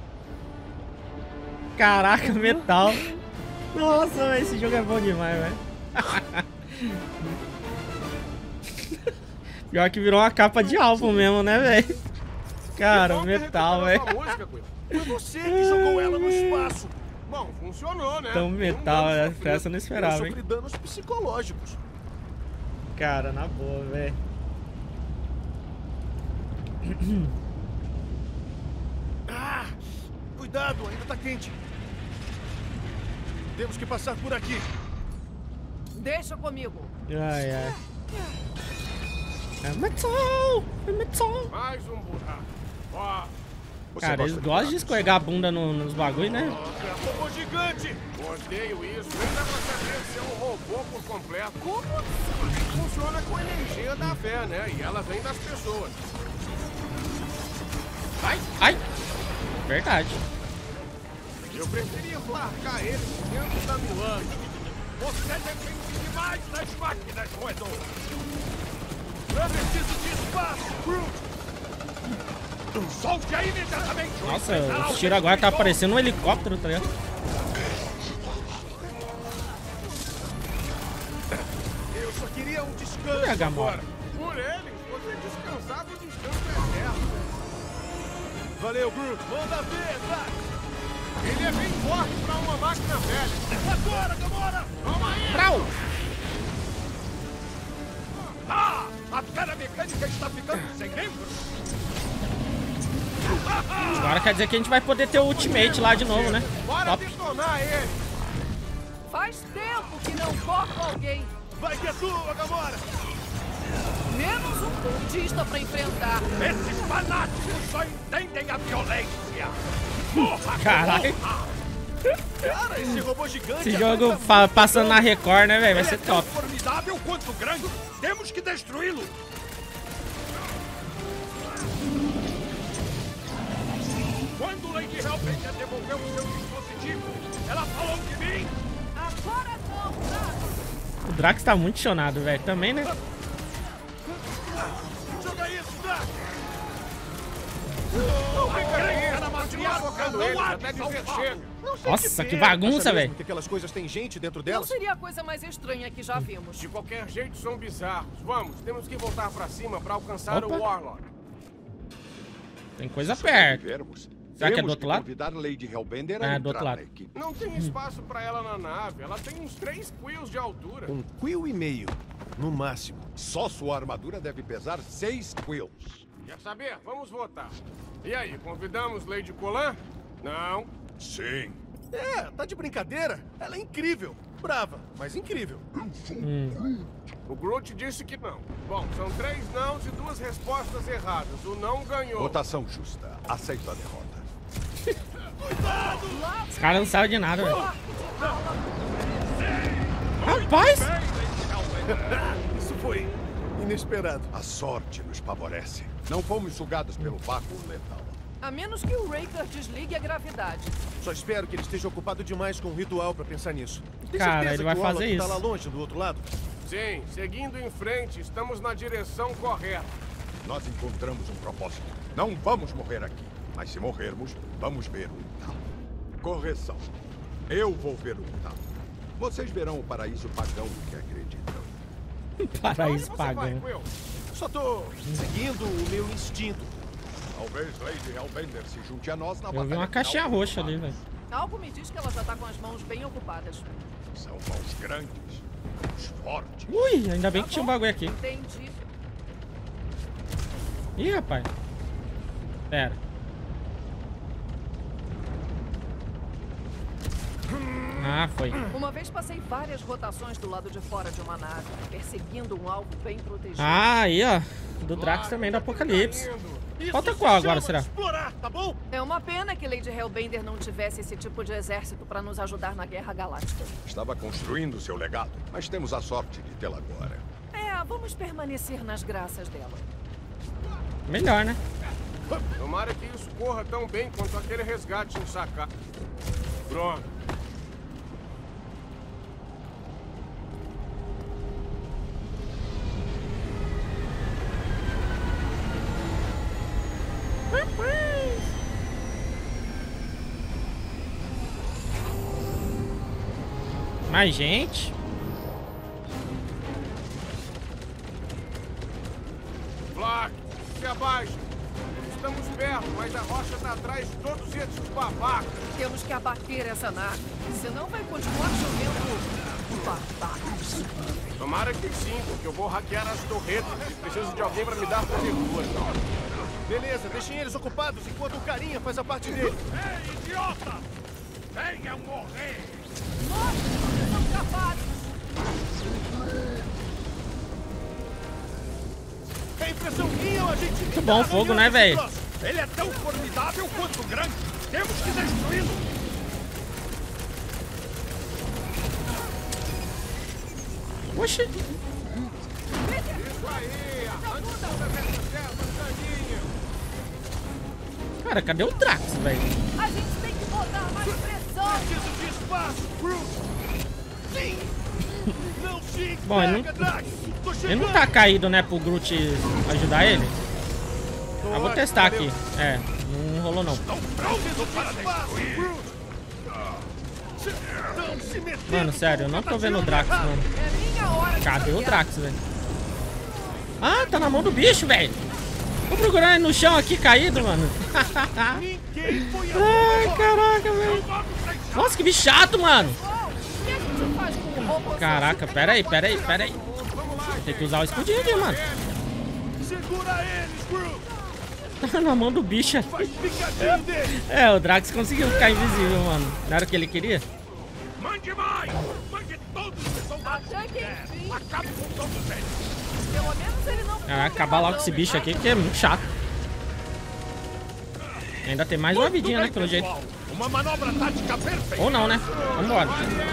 Caraca, metal. Nossa, véio, esse jogo é bom demais, velho. Pior que virou uma capa de álbum mesmo, né, velho? Cara, metal, velho. Foi você que jogou ela no espaço. Bom, funcionou, né? Tão metal, é. Essa eu não esperava, Eu hein? sofri danos psicológicos. Cara, na boa, velho. Ah! Cuidado, ainda tá quente. Temos que passar por aqui. Deixa comigo. Ai, ai. É metal! É metal! Mais um buraco. Ó, Você Cara, gosta eles de gostam de buracos? escorregar a bunda no- nos bagulho, né? Robô gigante! odeio isso. Nem dá pra saber se é um robô por completo. Como? Funciona com a energia da fé, né? E ela vem das pessoas. Ai, ai! Verdade. Eu preferia largar ele dentro da Milan. Você depende demais das máquinas roedoras. Eu preciso de espaço, Groot! Solte aí imediatamente. Nossa, os tiros agora tá parecendo um helicóptero, tá ligado? Eu só queria um Cadê a descanso Gamora? agora. Por eles, você descansava o descanso eterno. Valeu, Groot. Manda ver, Drax. Ele é bem forte pra uma máquina velha. Agora, Gamora! Toma aí! Brau! Ah! A pedra mecânica está ficando sem membros. Agora quer dizer que a gente vai poder ter o ultimate lá de novo, né? Bora Top. detonar ele. Faz tempo que não corta alguém. Vai que é tua, Gamora! Menos um cultista pra enfrentar. Esses fanáticos só entendem a violência. Porra, Caralho. porra. Cara, esse robô gigante... Esse jogo fa- passando na Record, né, velho? Vai Ele ser é tão top. formidável quanto grande. Temos que destruí-lo. Quando Lady Hellbender devolveu o seu dispositivo, ela falou de mim. Agora não, Drax. O Drax tá muito chonado, velho. Também, né? Joga isso, Drax! Não acredita na magia focando ele até dizer chega. Nossa, que Acha bagunça, mesmo velho. que aquelas coisas têm gente dentro Não delas? seria a coisa mais estranha que já vimos. De qualquer jeito, são bizarros. Vamos, temos que voltar pra cima pra alcançar Opa. o Warlock. Tem coisa Se perto. sobrevivermos, Será que é temos do outro lado? convidar Lady Hellbender Ah, a é do outro entrar lado. na equipe. Não tem espaço pra ela na nave. Ela tem uns três quills de altura. Um quill e meio, no máximo. Só sua armadura deve pesar seis quills. Quer saber? Vamos votar. E aí, convidamos Lady Colan? Não. Sim. É, tá de brincadeira? Ela é incrível. Brava, mas incrível. O Groot disse que não. Bom, são três nãos e duas respostas erradas. O não ganhou. Votação justa. Aceito a derrota. Os caras não sabem de nada, velho. Rapaz! Isso foi inesperado. A sorte nos favorece. Não fomos sugados pelo vácuo letal. A menos que o Raker desligue a gravidade. Só espero que ele esteja ocupado demais com o ritual pra pensar nisso. Tem Cara, certeza ele vai que o fazer Olaf tá isso. lá longe, do outro lado? Sim, seguindo em frente, estamos na direção correta. Nós encontramos um propósito. Não vamos morrer aqui. Mas se morrermos, vamos ver um tal. Correção. Eu vou ver um tal. Vocês verão o paraíso pagão que acreditam. Paraíso Onde você vai, pagão. Quill? Só tô seguindo o meu instinto. Talvez Lady Hellbender se junte a nós na Eu batalha vi uma final caixinha dos roxa humanos. ali, velho. Algo me diz que ela já tá com as mãos bem ocupadas. São mãos grandes, mãos fortes. Ui, ainda bem que Tá tinha um bom, bagulho aqui. Entendi. Ih, rapaz. Pera. Ah, foi. Uma vez passei várias rotações do lado de fora de uma nave, perseguindo um alvo bem protegido. Ah, aí, ó. Do Drax também, do Apocalipse. Isso Falta se qual agora, chama será? Explorar, tá bom? É uma pena que Lady Hellbender não tivesse esse tipo de exército para nos ajudar na Guerra Galáctica. Estava construindo seu legado, mas temos a sorte de tê-la agora. É, vamos permanecer nas graças dela. Melhor, né? Tomara que isso corra tão bem quanto aquele resgate em Sacar. Pronto. Mais gente. Vlad, se abaixa. Estamos perto, mas a rocha tá atrás de todos esses babacas. Temos que abater essa nave, senão vai continuar chovendo babacas. Tomara que sim, porque eu vou hackear as torretas e preciso de alguém pra me dar cobertura. Beleza, deixem eles ocupados enquanto o carinha faz a parte dele. Ei, idiota! Venha morrer! Nós somos capazes. É impressão minha ou a gente... Muito bom o fogo, né, velho? Ele é tão formidável quanto grande. Temos que destruí-lo. Oxi. Isso aí! Arranque todas essas ervas daninhas! Cara, cadê o Drax, velho? A gente tem que botar mais pressão. Preciso de espaço, Groot! Sim! Não se Bom, ele pega, não- Drax! Tô Ele chegando! não tá caído, né, pro Groot ajudar ele? Tô Ah, vou ótimo, testar valeu. aqui. É, não rolou não. Preciso de espaço, Groot! Não se metendo Mano, sério, eu não tô vendo o Drax, mano. É minha hora de Cadê o brilhar. Drax, velho? Ah, tá na mão do bicho, velho. Tô procurando ele no chão aqui, caído, mano. Ninguém foi a Ai, caraca, velho. Nossa, que bicho chato, mano. Oh, o que a gente faz com o robô? Caraca, pera aí, pera aí, pera aí. Tem que usar o escudinho aqui, mano. Segura eles, Groot! Tá na mão do bicho. Faz picadinho dele! É, o Drax conseguiu ficar invisível, mano. Não era o que ele queria? Mande mais! Mande todos os soldados! Até que enfim. Acabe com todos eles! Pelo menos ele não... Ah, acabar logo com esse bicho aqui, que é muito chato. Ainda tem mais uma vidinha, né, pelo jeito. Pessoal, uma manobra tática perfeita! Ou não, né? Vambora.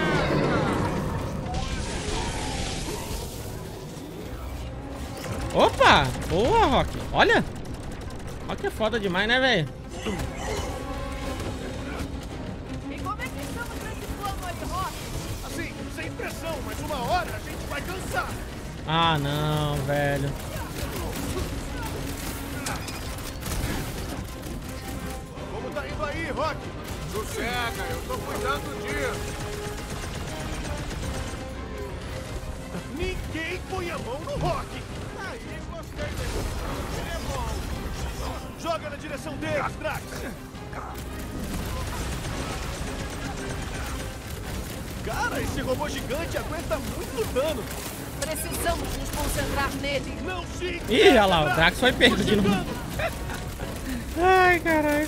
Opa! Boa, Rock. Olha! Rock é foda demais, né, velho? E como é que estamos nesse plano aí, Rock? Assim, sem pressão, mas uma hora a gente vai cansar! Ah, não, velho. Como tá indo aí, Rock? Sossega, eu tô cuidando disso. Ninguém põe a mão no Rock! Aí, gostei dele. Ele é bom. Joga na direção deles, Drax! Cara, esse robô gigante aguenta muito dano! Precisamos nos concentrar nele. Não se... Ih, olha lá, o Drax foi pego de novo. Ai, caralho.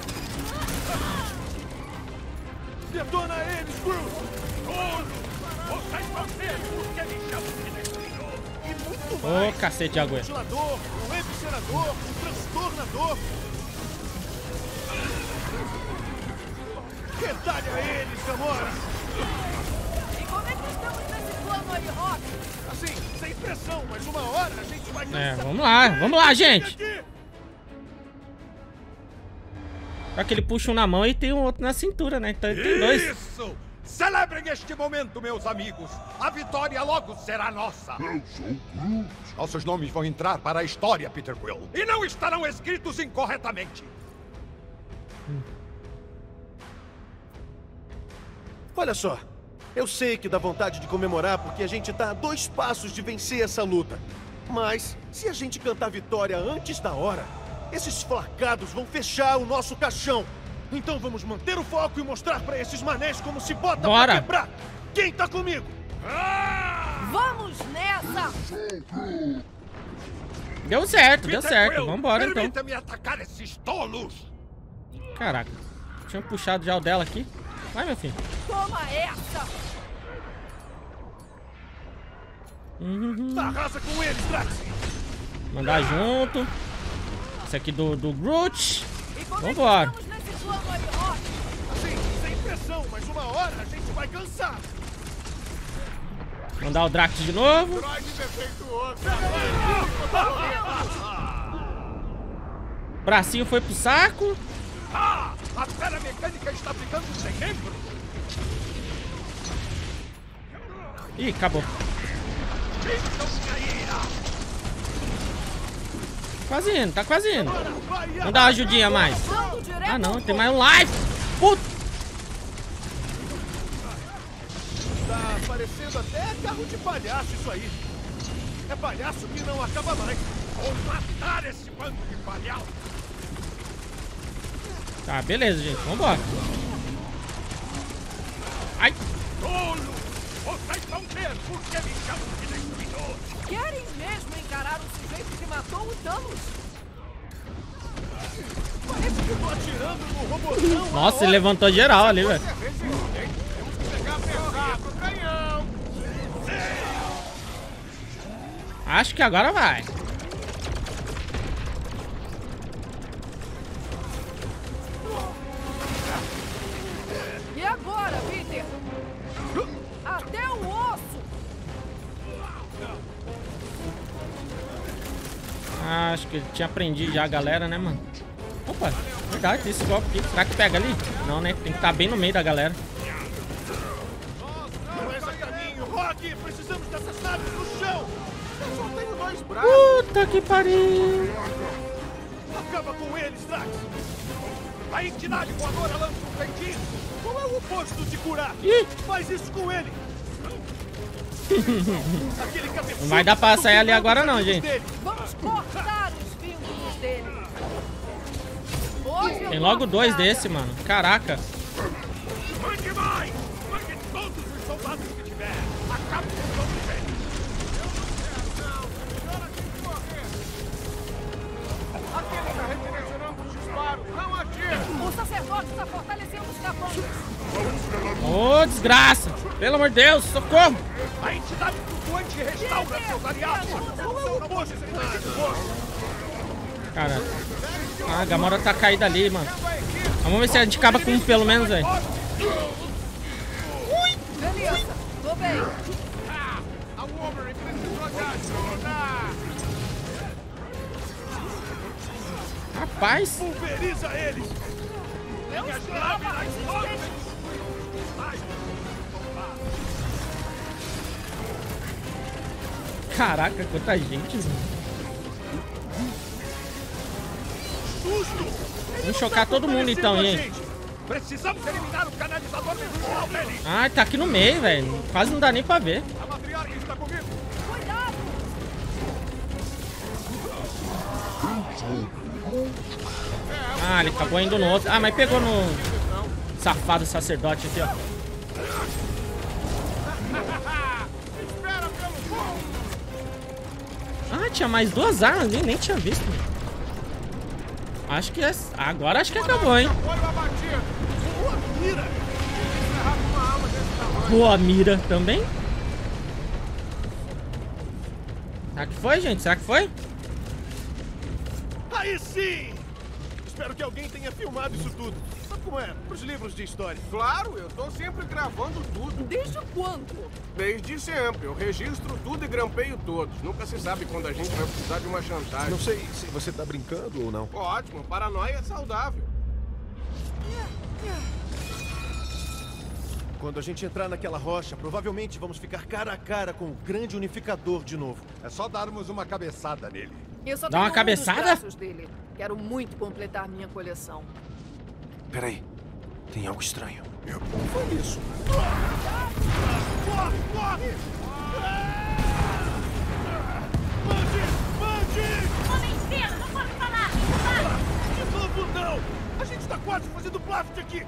Detona eles, Groot! Vocês vão ver o que me chamam de destruidor! E muito Ô, mais! cacete de O agulha. ventilador, o eviscerador, o transtornador! Retalha eles, Gamora! E como é que estamos nesse plano aí, Rock? Assim, sem pressão, mas uma hora a gente vai cansar. É, vamos lá, vamos lá, gente. Aqui. Só que ele puxa um na mão e tem um outro na cintura, né? Então ele tem dois. Isso! Celebrem este momento, meus amigos. A vitória logo será nossa. Eu sou Groot. Nossos nomes vão entrar para a história, Peter Quill. E não estarão escritos incorretamente. Olha só, eu sei que dá vontade de comemorar porque a gente tá a dois passos de vencer essa luta. Mas, se a gente cantar vitória antes da hora, esses flacados vão fechar o nosso caixão. Então vamos manter o foco e mostrar pra esses manés como se bota Bora. pra quebrar. Quem tá comigo? Vamos nessa! Deu certo, deu Peter certo. Quill, Vambora, então. permita-me atacar esses tolos. Caraca. Tinha puxado já o dela aqui. Vai, meu filho. Toma essa! Uhum. Arrasa com eles, Drax! Mandar junto. Esse aqui do, do Groot. E como Vambora. é que estamos nesse plano aí, Rock? Assim, sem pressão, mas uma hora a gente vai cansar. Mandar o Drax de novo. Bracinho foi pro saco. Ah, a fera mecânica está ficando sem membro. Ih, acabou. Quase indo, tá quase indo. Vamos dar uma ajudinha a mais. Dando direto Ah, não, ao tem ponto. mais um live. Puta. Tá parecendo até carro de palhaço isso aí. É palhaço que não acaba mais. Vou matar esse bando de palhaço. Tá, beleza, gente. Vambora. Ai. Tolo! Vocês vão ver por que me chamam de destruidor. Querem mesmo encarar o sujeito que matou o Thanos? Parece que eu tô atirando no robôzão. Nossa, ele levantou geral ali, velho. Acho que agora vai. E agora, Peter? Até o osso! Ah, acho que ele tinha aprendido já a galera, né, mano? Opa, verdade, tem esse golpe aqui. Será que pega ali? Não, né? Tem que estar bem no meio da galera. Não é esse caminho, Rock! Precisamos dessas naves no chão! Eu só tenho dois braços! Puta que pariu! Acaba com eles, Drax! A entidade voadora lança um feitiço. Qual é o oposto de curar? Ih! Faz isso com ele! Aquele cabeçudo Não vai dar pra tá sair ali dominando agora os não, amigos gente. dele. Vamos cortar os vínculos dele! Hoje eu Tem vou logo dois afiar. desse, mano. Caraca. Mande mais! Mande todos os soldados que tiver. Acabe com todos eles. Aquele está redirecionando os disparos. Não atire! O sacerdote está fortalecendo os capangas! Ô, desgraça. Pelo amor de Deus, socorro. A entidade flutuante restaura seus aliados. Qual é o oposto de Cara. Ah, a Gamora tá caída ali, mano. Vamos ver se a gente acaba com um pelo menos, velho. Beleza, tô bem. A Wolverine precisou de ajuda! Rapaz. Pulveriza eles! Eu esperava mais resistência. Caraca, quanta gente, mano. Vamos chocar todo mundo então, gente. Precisamos eliminar o canalizador visual dele. Ah, tá aqui no meio, velho. Quase não dá nem pra ver. A matriarca está comigo. Cuidado! Ah, ele acabou indo no outro. Ah, mas pegou no safado sacerdote aqui, ó. Espera pelo fogo! Ah, tinha mais duas armas, nem, nem tinha visto. Acho que é... Agora acho que acabou, hein? Olha o abatido! Boa mira! Errar com uma alma desse tamanho! Boa mira também. Será que foi, gente? Será que foi? Aí sim! Espero que alguém tenha filmado isso tudo. Sabe como é? Pros livros de história. Claro, eu tô sempre gravando tudo. Desde quando? Desde sempre. Eu registro tudo e grampeio todos. Nunca se sabe quando a gente vai precisar de uma chantagem. Não sei se você tá brincando ou não. Ótimo, paranoia é saudável. Quando a gente entrar naquela rocha, provavelmente vamos ficar cara a cara com o grande unificador de novo. É só darmos uma cabeçada nele. Eu só Dá uma tenho um cabeçada? dos braços dele. Quero muito completar minha coleção. Peraí, tem algo estranho. O que foi isso? Corre, corre! Mande! Mande! Homem estrela, não pode falar! Vai! De novo não! A gente tá quase fazendo blast aqui!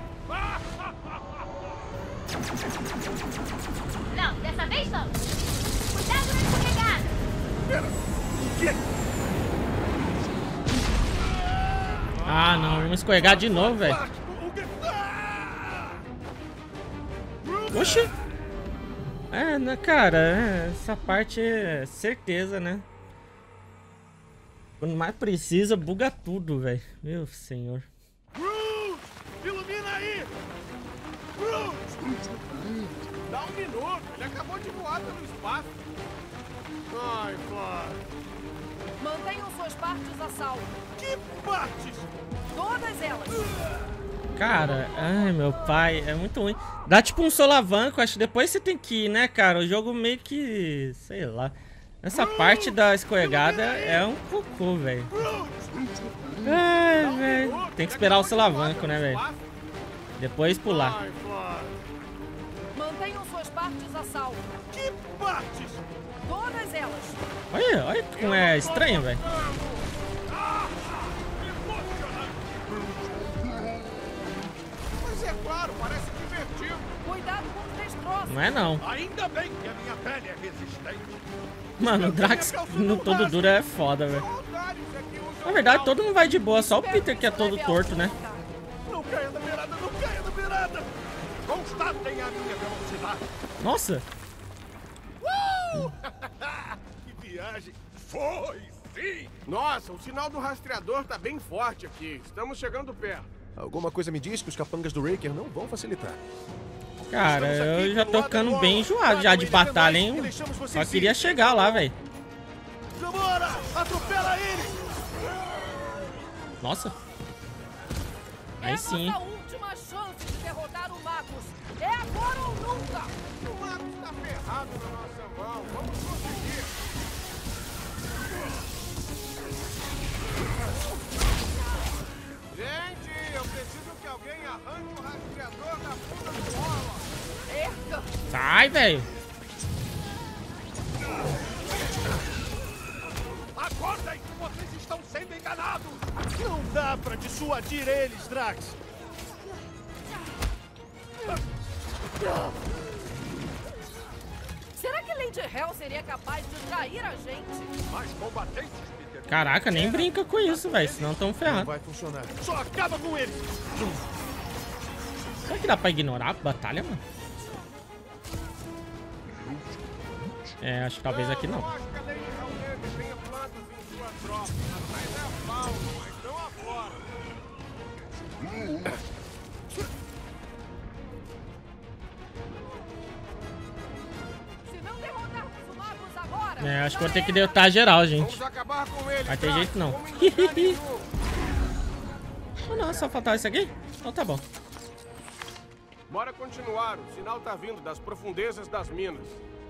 Não, dessa vez não! Cuidado na escorregada! Pera! O quê? Ah, não. Vamos escorregar de novo, velho. O quê? Ah! Oxi. É, né, cara, é, essa parte é certeza, né? Quando mais precisa, buga tudo, velho. Meu senhor. Bruce! Ilumina aí! Bruce! Dá um minuto, ele acabou de voar pelo espaço. Ai, pai! Mantenham suas partes a salvo. Que partes? Todas elas. Cara, ai, meu pai, é muito ruim. Dá tipo um solavanco, acho que depois você tem que ir, né, cara? O jogo meio que, sei lá. Essa parte da escorregada é um cocô, velho. Ai, velho. Tem que esperar o solavanco, né, velho? Depois pular. Ai, pai! Mantenham suas partes a salvo. Que partes? Todas elas. Olha, olha como é estranho, velho. Mas é claro, parece divertido. Cuidado com os destroços. Não é não. Ainda bem que a minha pele é resistente. Mano, o Drax no todo duro é foda, velho. Otários é que usam Na verdade, todo mundo vai de boa, só o Peter que é todo torto, né? Não caia da beirada, não caia da beirada! Constatem a minha velocidade. Nossa. Que viagem! Foi, sim. Nossa, o sinal do rastreador tá bem forte aqui. Estamos chegando perto. Alguma coisa me diz que os capangas do Raker não vão facilitar. Cara, eu já tô ficando bem enjoado já de batalha, hein? Só queria chegar lá, velho. Gamora! Atropela ele! Nossa. É Aí a sim. nossa última chance de derrotar o Magus. É agora ou nunca. O Marcos tá ferrado na nossa mão. Vamos conseguir. Gente, eu preciso que alguém arranque o rastreador da bunda do Warlock. Perca. Sai, velho. Acordem, vocês estão sendo enganados. Não dá pra dissuadir eles, Drax! Será que Lady Hell seria capaz de trair a gente? Mais combatentes, Peter. Caraca, nem brinca com isso, velho. Senão tão Não ferrado. vai funcionar. Só acaba com eles! Será que dá pra ignorar a batalha, mano? É, acho que talvez aqui não. Eu acho que a Lady Hellnever tenha planos em sua tropa. Mas é falso, mas não afora. Se não derrotarmos o Magus agora... É, acho que vou já ter que era. derrotar geral, gente. Vamos acabar com ele. Vai ter Drax. jeito não. Vamos enganar nenhum. Oh, não, só faltava isso aqui? Então tá bom. Bora continuar. O sinal tá vindo das profundezas das minas.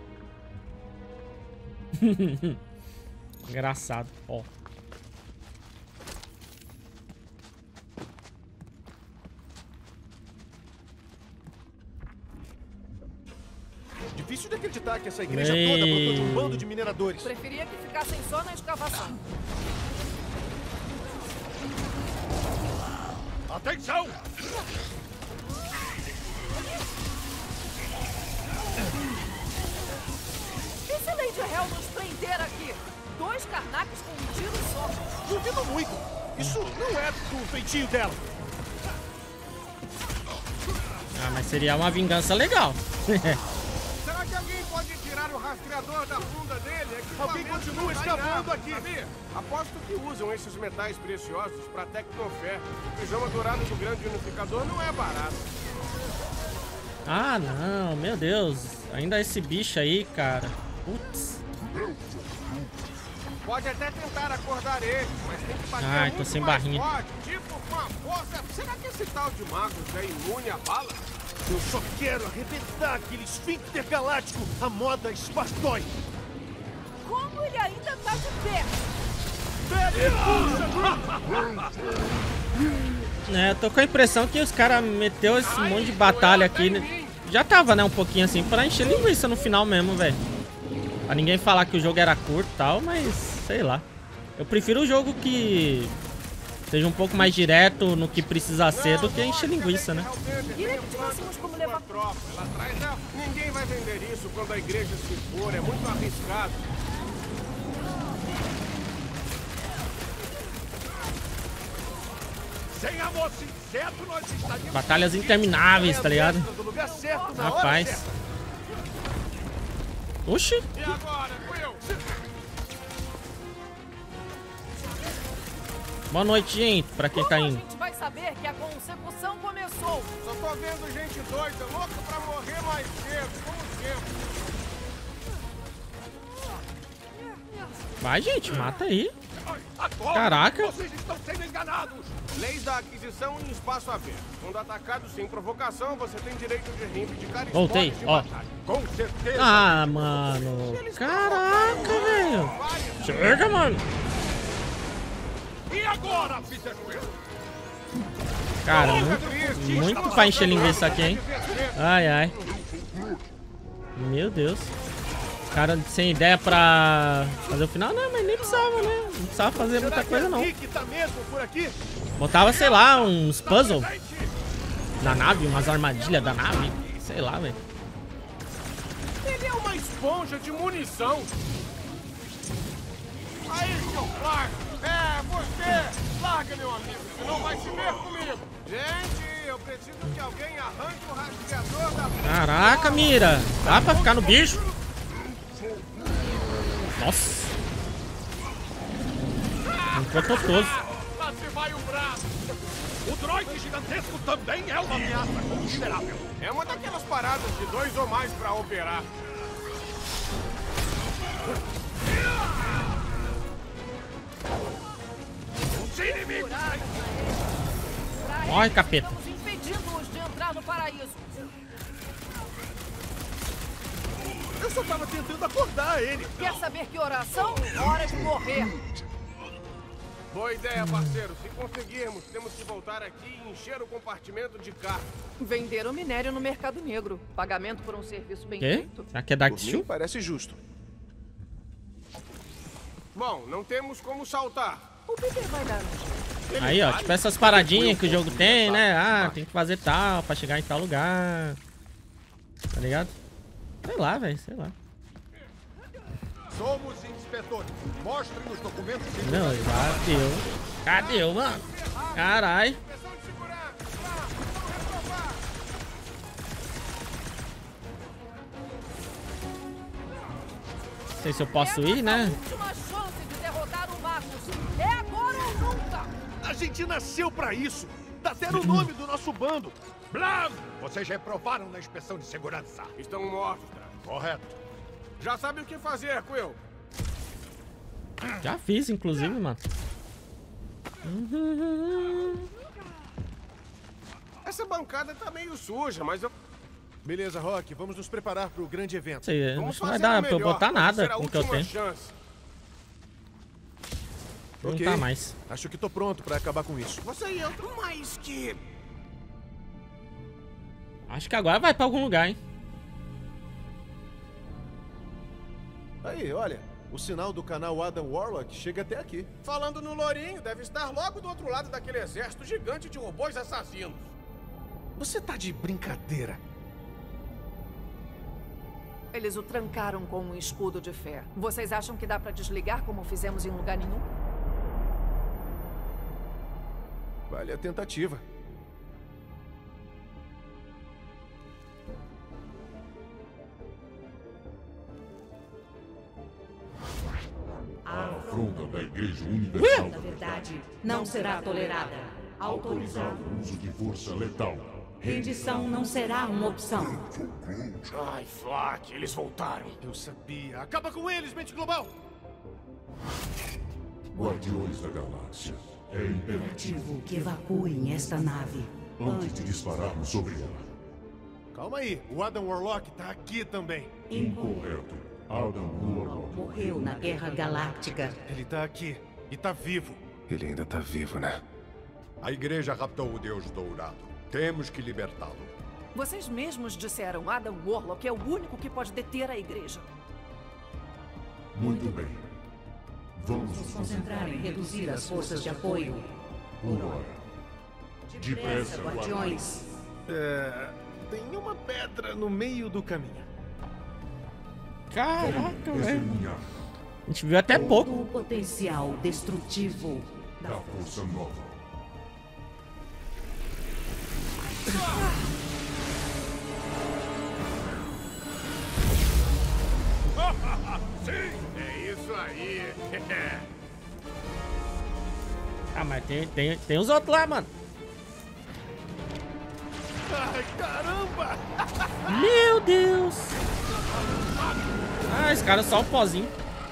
Engraçado, ó. Difícil de acreditar que essa igreja Ei. toda brotou de um bando de mineradores. Preferia que ficassem só na escavação. Atenção! E se Lady Hell nos prender aqui? Dois Karnaks com um tiro só. Duvido muito! Isso não é do feitio dela! Ah, mas seria uma vingança legal. Será que alguém pode tirar o rastreador da bunda dele? Equipamento Alguém continua não tá em escavando nada, aqui. sabia? Aposto que usam esses metais preciosos para Tecnofer. O pijama dourado do grande unificador não é barato. Ah, não, meu Deus. Ainda esse bicho aí, cara. Putz. Pode até tentar acordar ele, mas tem que bater Ai, tô muito sem mais barrinha. forte, tipo com a força. Será que esse tal de Magus é imune a bala? Eu só quero arrebentar aquele esfíncter galáctico, a moda Spastói. Como ele ainda tá de pé? É, eu tô com a impressão que os caras meteu esse monte de batalha aqui, né? Já tava, né, um pouquinho assim, pra encher linguiça no final mesmo, velho. Pra ninguém falar que o jogo era curto e tal, mas sei lá. Eu prefiro o jogo que seja um pouco mais direto no que precisa ser do que encher linguiça, né? Queria que tivéssemos como levar... Tropa, lá atrás, né? Ninguém vai vender isso quando a igreja se for, é muito arriscado. Sem amor sincero, nós estaríamos... Batalhas intermináveis, tá ligado? Do lugar certo, na hora Rapaz. certa. Oxi. E agora, Quill? Boa noite, gente, pra quem tá Como a indo. gente vai saber que a consecução começou? Só tô vendo gente doida, louca pra morrer mais cedo, como sempre. Vai, gente, mata aí. Agora, Caraca. vocês estão sendo enganados. Leis da aquisição em espaço aberto. Quando atacado sem provocação, você tem direito de reivindicar Voltei, esportes de ó. batalha. Com certeza. Ah, mano. Caraca, velho. Chega, mano. E agora, Peter Quill? Cara, muito, muito pra encher linguiça aqui, hein? Ai, ai. Meu Deus. Os caras sem ideia pra fazer o final. Não, mas nem precisava, né? Não precisava fazer muita coisa, não. Rick tá mesmo por aqui? Botava, sei lá, uns puzzles da nave, umas armadilhas da nave. Sei lá, velho. Ele é uma esponja de munição. Aí, seu Clark. É, você. Larga, meu amigo, senão vai se ver comigo. Gente, eu preciso que alguém arranque o rastreador da... Caraca, mira. Dá pra ficar no bicho? Nossa. Ficou totoso. Lá se vai o braço. O droide gigantesco também é uma ameaça considerável. É uma daquelas paradas de dois ou mais pra operar. Os inimigos. Morre, capeta. Estamos impedindo-os de entrar no paraíso. Eu só tava tentando acordar ele. Quer saber que oração? Hora de morrer. Boa ideia, parceiro. Se conseguirmos, temos que voltar aqui e encher o compartimento de carga. Vender o minério no mercado negro. Pagamento por um serviço bem Quê? feito. Será que é Dark Por mim, Steel? parece justo. Bom, não temos como saltar. O Peter vai dar um jeito. Aí, ó, tipo essas paradinhas que o jogo tem, né? Ah, tem que fazer tal pra chegar em tal lugar. Tá ligado? Sei lá, velho, sei lá. Somos inspetores. Mostrem os documentos. de Não, já deu. Cadê, mano? Carai. Pressão de segurança. Vá, vamos reprovar. Não sei se eu posso ir, né? Última chance de derrotar o Magus. É agora ou nunca. A gente nasceu pra isso. Tá até no nome do nosso bando. Blam! Vocês reprovaram na inspeção de segurança. Estão mortos, Drax. Correto. Já sabe o que fazer, Quill. Já fiz, inclusive, mano. Essa bancada tá meio suja, mas eu... Beleza, Rock, vamos nos preparar pro grande evento. Sei, Vamos não vai fazer dar o pra eu melhor, botar pode nada ser a com o que eu última tenho. chance. Não Ok. tá mais. Acho que tô pronto pra acabar com isso. Você e eu, mais que... Acho que agora vai pra algum lugar, hein? Aí, olha. O sinal do canal Adam Warlock chega até aqui. Falando no Lourinho, deve estar logo do outro lado daquele exército gigante de robôs assassinos. Você tá de brincadeira. Eles o trancaram com um escudo de fé. Vocês acham que dá pra desligar como fizemos em lugar nenhum? Vale a tentativa. A afronta da Igreja Universal Na verdade, não será tolerada. autorizar o uso de força letal. Rendição não será uma opção. Ai, Flak, eles voltaram. Eu sabia. Acaba com eles, mente global! Guardiões da Galáxia, é imperativo Que evacuem esta nave. antes de dispararmos sobre ela. Calma aí, o Adam Warlock tá aqui também. Incorreto. Adam Warlock Morreu na Guerra Galáctica. Ele tá aqui e tá vivo. Ele ainda tá vivo, né? A igreja raptou o Deus Dourado. Temos que libertá-lo. Vocês mesmos disseram Adam Warlock é o único que pode deter a igreja. Muito bem. Vamos Nos concentrar em reduzir as forças de apoio. por hora. Depressa, Guardiões. É... Tem uma pedra no meio do caminho. Caraca, velho. Exterminar A gente viu até pouco. Todo o potencial destrutivo da força nova. Sim, é isso aí. Ah, mas tem, tem, tem os outros lá, mano. Ai, caramba! Meu Deus. Ah, esse cara é só o pozinho.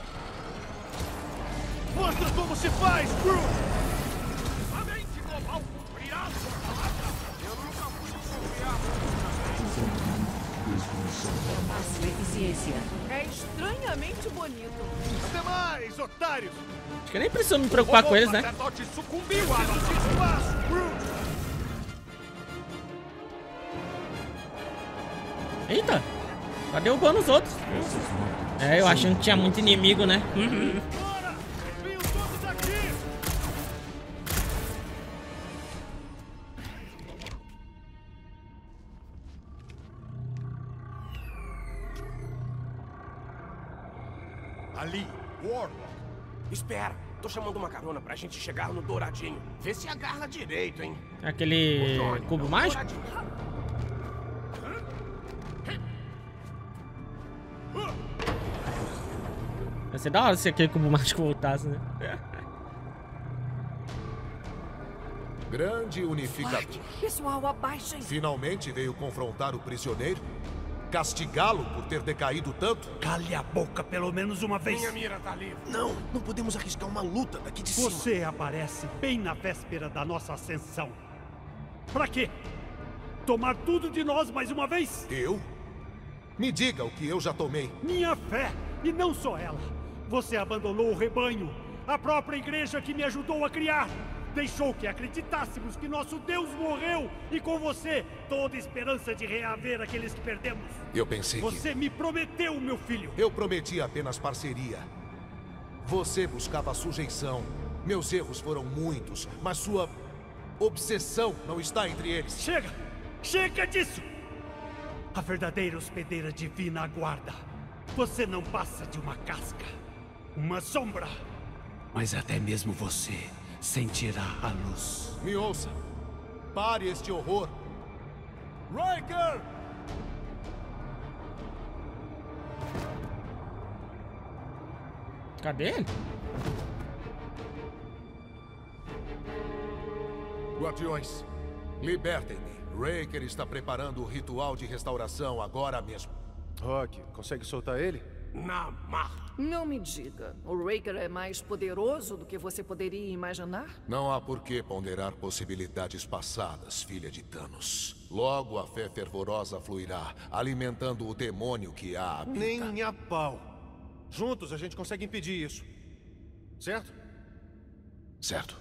Mostra como se faz, Groot! A mente global cumprirá sua palavra. Eu nunca fui confiável. máxima eficiência. É estranhamente bonito. Até mais, otários! Acho que nem precisa me preocupar com eles, né? O sacerdote sucumbiu a Menos espaço, Groot! Eita. Tá derrubando os outros. É, eu achando que tinha muito inimigo, né? Bora! Venham todos aqui! Ali, Warlock. Espera, tô chamando uma carona pra gente chegar no Douradinho. Vê se agarra direito, hein? Aquele Johnny, cubo não, mágico? Douradinho. Ia ser da hora se aquele cubo mágico voltasse, né? Grande unificador. Pessoal, abaixem. Finalmente veio confrontar o prisioneiro? Castigá-lo por ter decaído tanto? Cale a boca pelo menos uma vez. Minha mira tá livre. Não, não podemos arriscar uma luta daqui de cima. Você aparece bem na véspera da nossa ascensão. Pra quê? Tomar tudo de nós mais uma vez? Eu? Me diga o que eu já tomei. Minha fé, e não só ela. Você abandonou o rebanho, a própria igreja que me ajudou a criar. Deixou que acreditássemos que nosso Deus morreu e com você toda esperança de reaver aqueles que perdemos. Eu pensei que... Você me prometeu, meu filho. Eu prometi apenas parceria. Você buscava sujeição. Meus erros foram muitos, mas sua obsessão não está entre eles. Chega! Chega disso! A verdadeira hospedeira divina aguarda. Você não passa de uma casca, uma sombra. Mas até mesmo você sentirá a luz. Me ouça. Pare este horror. Riker! Cadê ele? Guardiões, libertem-me. Riker está preparando o ritual de restauração agora mesmo. Rock, consegue soltar ele? Na marra. Não me diga. O Raker é mais poderoso do que você poderia imaginar? Não há por que ponderar possibilidades passadas, filha de Thanos. Logo a fé fervorosa fluirá, alimentando o demônio que a habita. Nem a pau. Juntos a gente consegue impedir isso. Certo? Certo.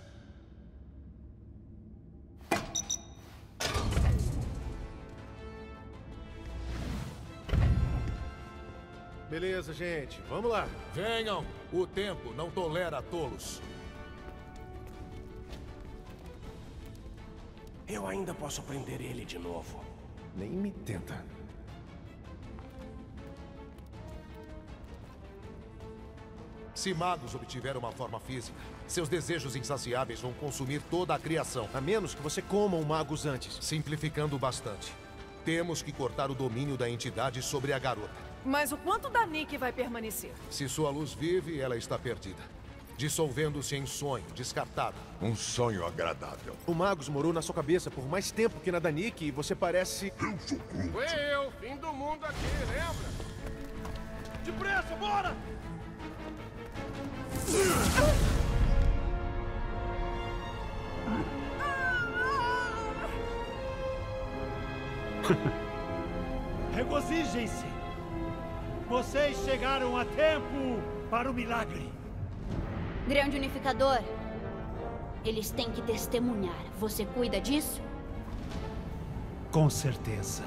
Beleza, gente. Vamos lá. Venham! O tempo não tolera tolos. Eu ainda posso prender ele de novo. Nem me tenta. Se magos obtiver uma forma física, seus desejos insaciáveis vão consumir toda a criação. A menos que você coma um magos antes. Simplificando bastante. Temos que cortar o domínio da entidade sobre a garota. Mas o quanto da Nick vai permanecer? Se sua luz vive, ela está perdida. Dissolvendo-se em sonho, descartada. Um sonho agradável. O Magus morou na sua cabeça por mais tempo que na da Nick e você parece... Eu sou Groot. Foi eu, fim do mundo aqui, lembra? Depressa, bora! Regozijem-se! Vocês chegaram a tempo para o milagre. Grande Unificador, eles têm que testemunhar. Você cuida disso? Com certeza.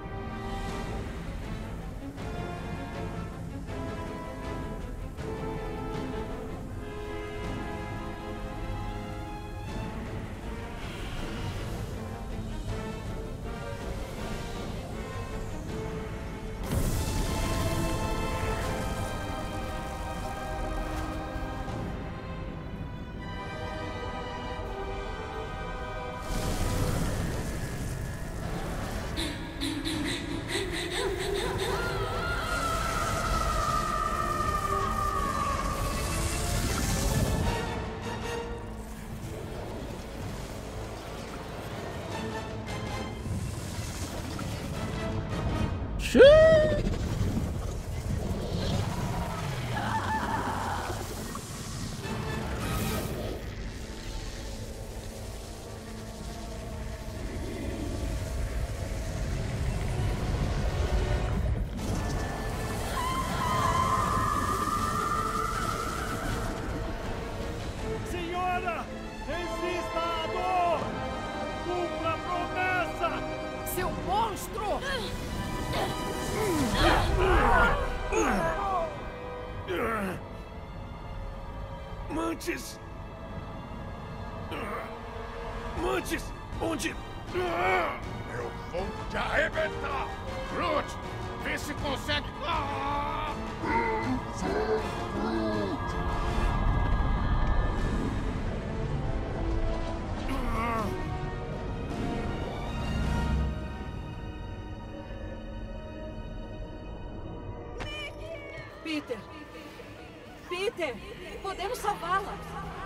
Senhora, resista à dor! Cumpra a promessa! Seu monstro! Mantis! Mantis! Onde? Eu vou te arrebentar! Groot, vê se consegue... Ah! Peter! Peter! Podemos salvá-la!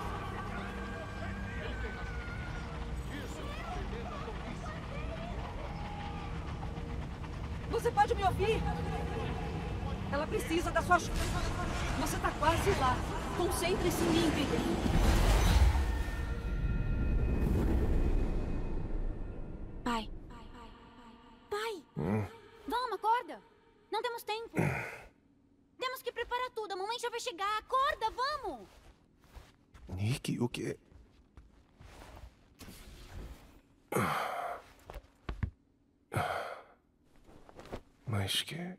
Você pode me ouvir? Ela precisa da sua ajuda. Você tá quase lá. Concentre-se em mim, Peter. Pai. Pai! Vamos, acorda! Não temos tempo. Temos que preparar tudo. A mamãe já vai chegar. Acorda, vamos! Nick, o quê? Mas que...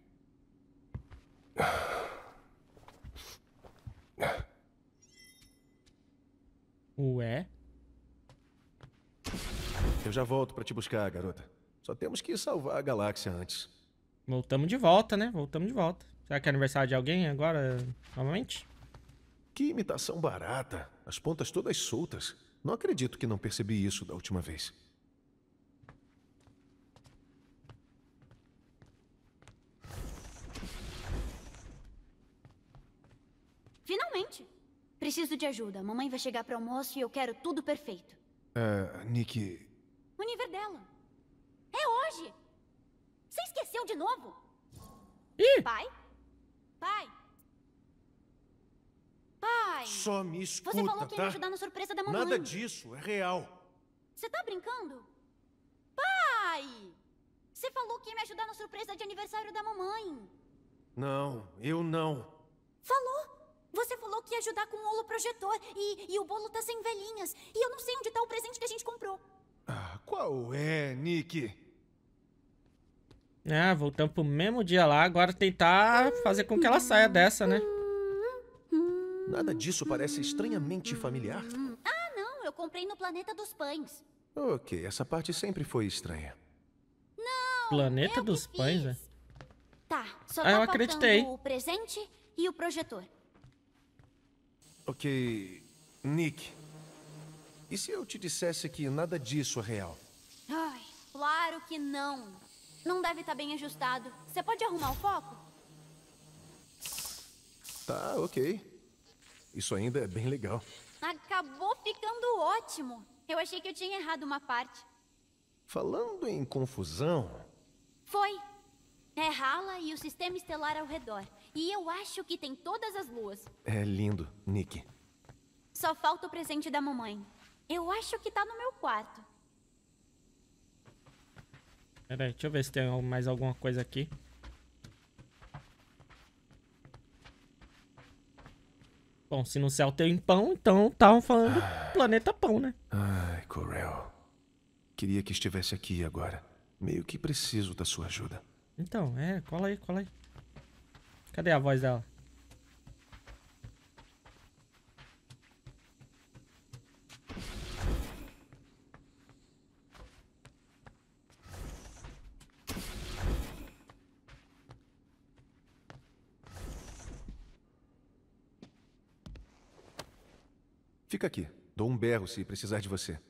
Ué? Eu já volto pra te buscar, garota. Só temos que salvar a galáxia antes. Voltamos de volta, né? Voltamos de volta. Será que é aniversário de alguém agora, novamente? Que imitação barata. As pontas todas soltas. Não acredito que não percebi isso da última vez. Finalmente! Preciso de ajuda. A mamãe vai chegar pro almoço e eu quero tudo perfeito. É, Nick... O nível dela. É hoje! Você esqueceu de novo? Ih! Pai? Pai? Pai! Só me escuta, Você falou que ia tá? me ajudar na surpresa da mamãe. Nada disso, é real. Você tá brincando? Pai! Você falou que ia me ajudar na surpresa de aniversário da mamãe. Não, eu não. Falou! Você falou que ia ajudar com o holoprojetor e, e o bolo tá sem velhinhas. E eu não sei onde tá o presente que a gente comprou. Ah, qual é, Nick? Ah, voltamos pro mesmo dia lá. Agora tentar fazer com que ela saia dessa, né? Nada disso parece estranhamente familiar. Ah, não. Eu comprei no Planeta dos Pães. Ok, essa parte sempre foi estranha. Não, Planeta eu dos que Pães, fiz. né? Tá, só Ah, tá eu faltando acreditei. o presente e o projetor. Ok, Nick. E se eu te dissesse que nada disso é real? Ai, claro que não. Não deve estar bem ajustado. Você pode arrumar o foco? Tá, ok. Isso ainda é bem legal. Acabou ficando ótimo. Eu achei que eu tinha errado uma parte. Falando em confusão... Foi. É Hala e o sistema estelar ao redor. E eu acho que tem todas as luas. É lindo, Nick. Só falta o presente da mamãe. Eu acho que tá no meu quarto. Pera aí, deixa eu ver se tem mais alguma coisa aqui. Bom, se no céu tem pão, então estavam falando do planeta pão, né? Ai, Corel. Queria que estivesse aqui agora. Meio que preciso da sua ajuda. Então, é, cola aí, cola aí. Cadê a voz dela? Fica aqui. Dou um berro se precisar de você.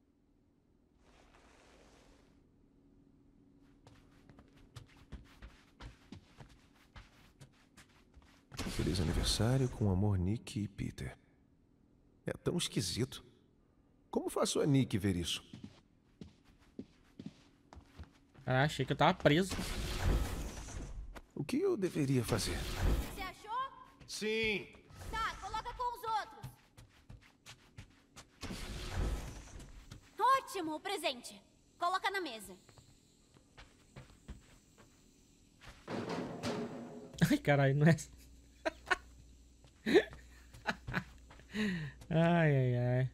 Feliz aniversário com amor, Nick e Peter. É tão esquisito. Como faço a Nick ver isso? Ah, achei que eu tava preso. O que eu deveria fazer? Você achou? Sim. Tá, coloca com os outros. Ótimo, o presente. Coloca na mesa. Ai, caralho, não é... Ai, ai, ai.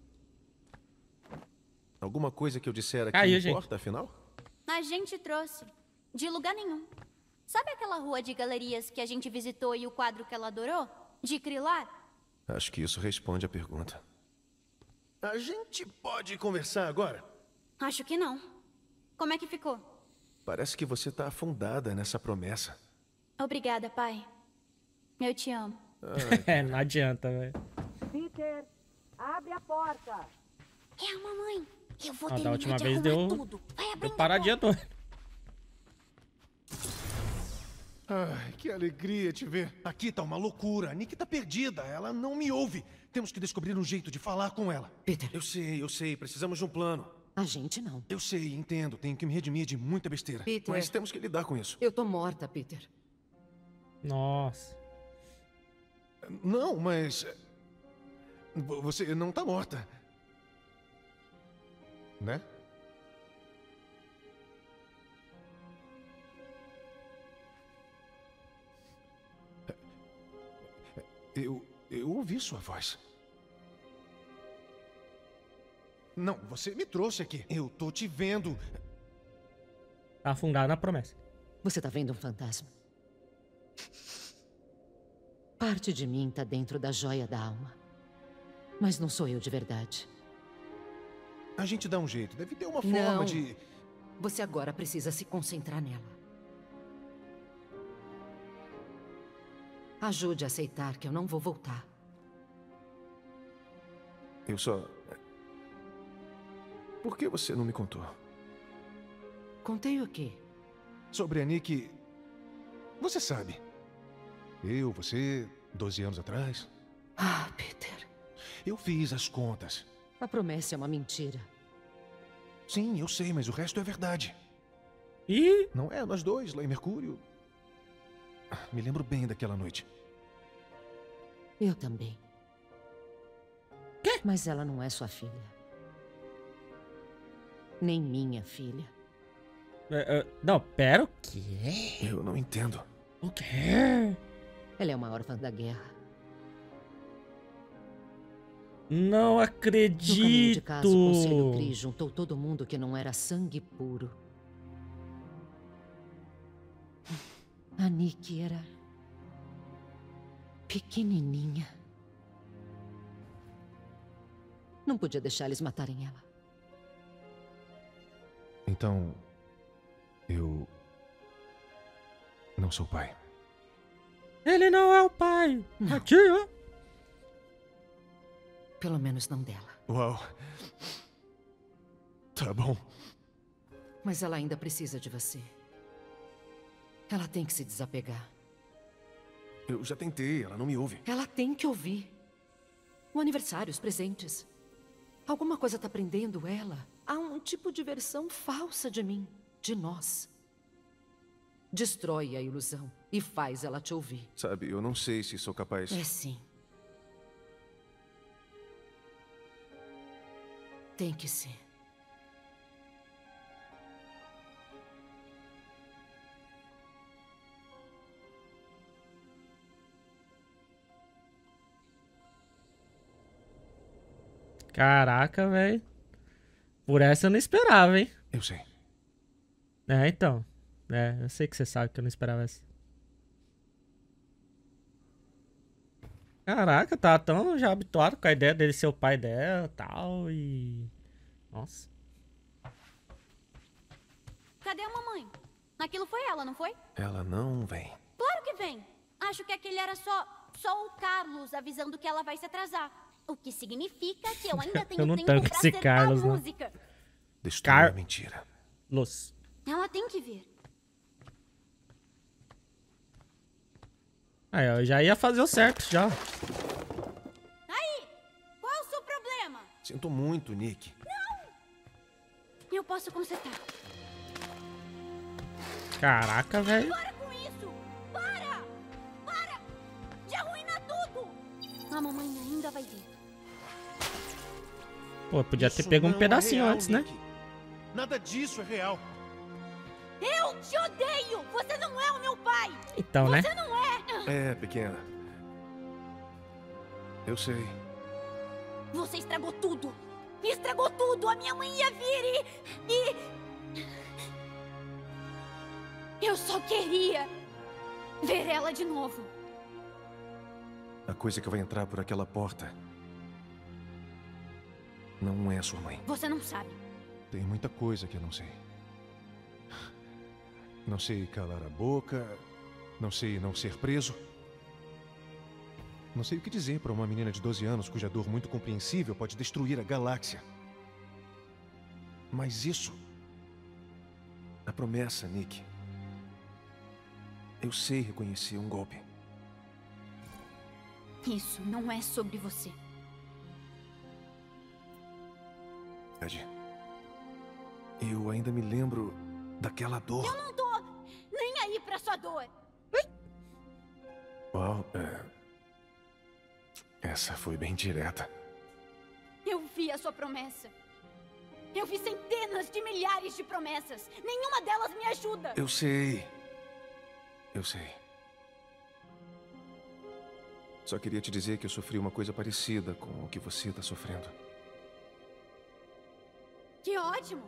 Alguma coisa que eu disser aqui Caiu, importa, gente. afinal? A gente trouxe. De lugar nenhum. Sabe aquela rua de galerias que a gente visitou e o quadro que ela adorou? De Krilar? Acho que isso responde a pergunta. A gente pode conversar agora? Acho que não. Como é que ficou? Parece que você tá afundada nessa promessa. Obrigada, pai. Eu te amo. É, não adianta, velho. Peter, abre a porta. É a mamãe. Eu vou Ah, da terminar última de vez arrumar deu... tudo. Vai Deu abrindo a paradinha porta. toda. Ai, que alegria te ver. Aqui tá uma loucura. A Nick tá perdida. Ela não me ouve. Temos que descobrir um jeito de falar com ela. Peter. Eu sei, eu sei. Precisamos de um plano. A gente não. Eu sei, entendo. Tenho que me redimir de muita besteira. Peter. Mas temos que lidar com isso. Eu tô morta, Peter. Nossa. Não, mas... vo- Você não tá morta. Né? Eu... eu ouvi sua voz. Não, você me trouxe aqui. Eu tô te vendo. Tá afundado na promessa. Você tá vendo um fantasma? Parte de mim tá dentro da joia da alma. Mas não sou eu de verdade. A gente dá um jeito. Deve ter uma Não. forma de... Você agora precisa se concentrar nela. Ajude a aceitar que eu não vou voltar. Eu só... Por que você não me contou? Contei o quê? Sobre a Nick... Você sabe. Eu, você, doze anos atrás. Ah, Peter. Eu fiz as contas. A promessa é uma mentira. Sim, eu sei, mas o resto é verdade. E... Não é? Nós dois, lá em Mercúrio. Me lembro bem daquela noite. Eu também. Quê? Mas ela não é sua filha. Nem minha filha. É, é, não, pera, o quê? Eu não entendo. O quê? Ela é uma órfã da guerra. Não No caminho de casa, o Conselho acredito. Kree juntou todo mundo que não era sangue puro. A Nick era... pequenininha. Não podia deixar eles matarem ela. Então... Eu... não sou pai. Ele não é o pai. Não. Aqui, ó. Pelo menos não dela. Uau. Tá bom. Mas ela ainda precisa de você. Ela tem que se desapegar. Eu já tentei, ela não me ouve. Ela tem que ouvir. O aniversário, os presentes. Alguma coisa tá prendendo ela a um tipo de versão falsa de mim, de nós. Destrói a ilusão e faz ela te ouvir. Sabe, eu não sei se sou capaz... É sim. Tem que ser. Caraca, velho. Por essa eu não esperava, hein? Eu sei. É, então. É, eu sei que você sabe que eu não esperava essa. Caraca, tá tão já habituado com a ideia dele ser o pai dela e tal, e... Nossa. Cadê a mamãe? Aquilo foi ela, não foi? Ela não vem. Claro que vem. Acho que aquele era só, só o Carlos avisando que ela vai se atrasar. O que significa que eu ainda tenho eu não tempo tanco pra esse acertar Carlos, a não. música. Destrua Car... a mentira. Los. Ela tem que vir. Aí, eu já ia fazer o certo, já. Aí! Qual é o seu problema? Sinto muito, Nick. Eu posso consertar. Caraca, velho. Para com isso! Para! Para! De arruinar tudo! A mamãe ainda vai vir. Pô, podia ter Isso pego um não é pedacinho real, antes, né? Nick. Nada disso é real. Eu te odeio! Você não é o meu pai! Então, né? Você não é! É, pequena. Eu sei. Você estragou tudo! Estragou tudo! A minha mãe ia vir e... e... Eu só queria ver ela de novo. A coisa que vai entrar por aquela porta não é sua mãe. Você não sabe. Tem muita coisa que eu não sei. Não sei calar a boca. Não sei não ser preso. Não sei o que dizer para uma menina de doze anos cuja dor muito compreensível pode destruir a galáxia. Mas isso... A promessa, Nick. Eu sei reconhecer um golpe. Isso não é sobre você. Ed, eu ainda me lembro daquela dor. Eu não tô nem aí pra sua dor. Uau, é... Essa foi bem direta. Eu vi a sua promessa. Eu vi centenas de milhares de promessas. Nenhuma delas me ajuda. Eu sei. Eu sei. Só queria te dizer que eu sofri uma coisa parecida com o que você está sofrendo. Que ótimo.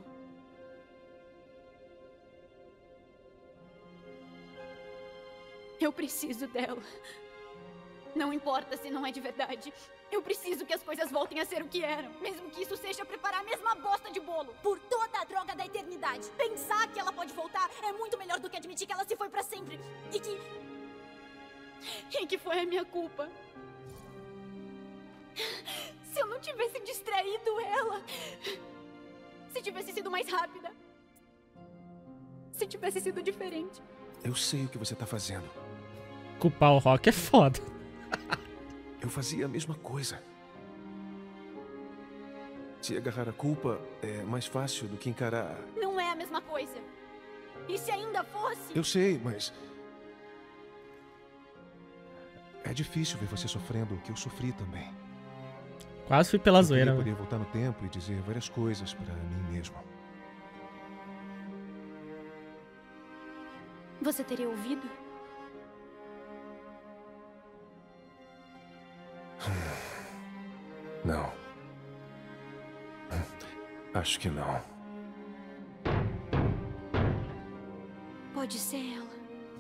Eu preciso dela. Não importa se não é de verdade. Eu preciso que as coisas voltem a ser o que eram. Mesmo que isso seja preparar a mesma bosta de bolo. Por toda a droga da eternidade. Pensar que ela pode voltar é muito melhor do que admitir que ela se foi pra sempre. E que... E que foi a minha culpa. Se eu não tivesse distraído ela... Se tivesse sido mais rápida. Se tivesse sido diferente. Eu sei o que você está fazendo. Culpar o Rock é foda. Eu fazia a mesma coisa. Se agarrar a culpa é mais fácil do que encarar... Não é a mesma coisa. E se ainda fosse... Eu sei, mas... É difícil ver você sofrendo o que eu sofri também. Quase fui pela eu zoeira. Eu poder voltar no tempo e dizer várias coisas pra mim mesmo. Você teria ouvido? Não. Acho que não. Pode ser ela.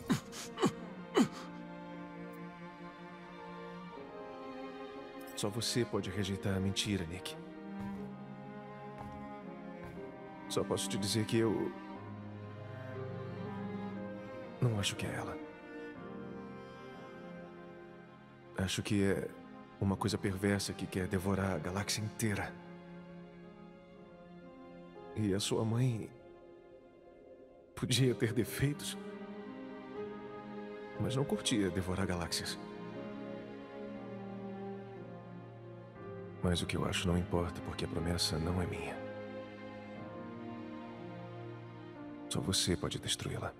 Só você pode rejeitar a mentira, Nick. Só posso te dizer que eu... não acho que é ela. Acho que é uma coisa perversa que quer devorar a galáxia inteira. E a sua mãe... podia ter defeitos, mas não curtia devorar galáxias. Mas o que eu acho não importa, porque a promessa não é minha. Só você pode destruí-la.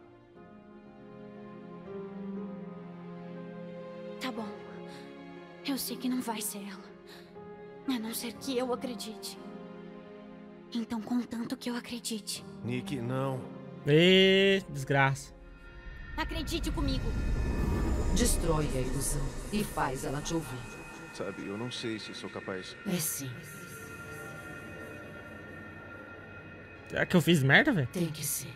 Tá bom. Eu sei que não vai ser ela. A não ser que eu acredite. Então, contanto que eu acredite. Nick, não. Ê, desgraça. Acredite comigo. Destrói a ilusão e faz ela te ouvir. Sabe, eu não sei se sou capaz. É sim. É que eu fiz merda, velho? Tem que ser.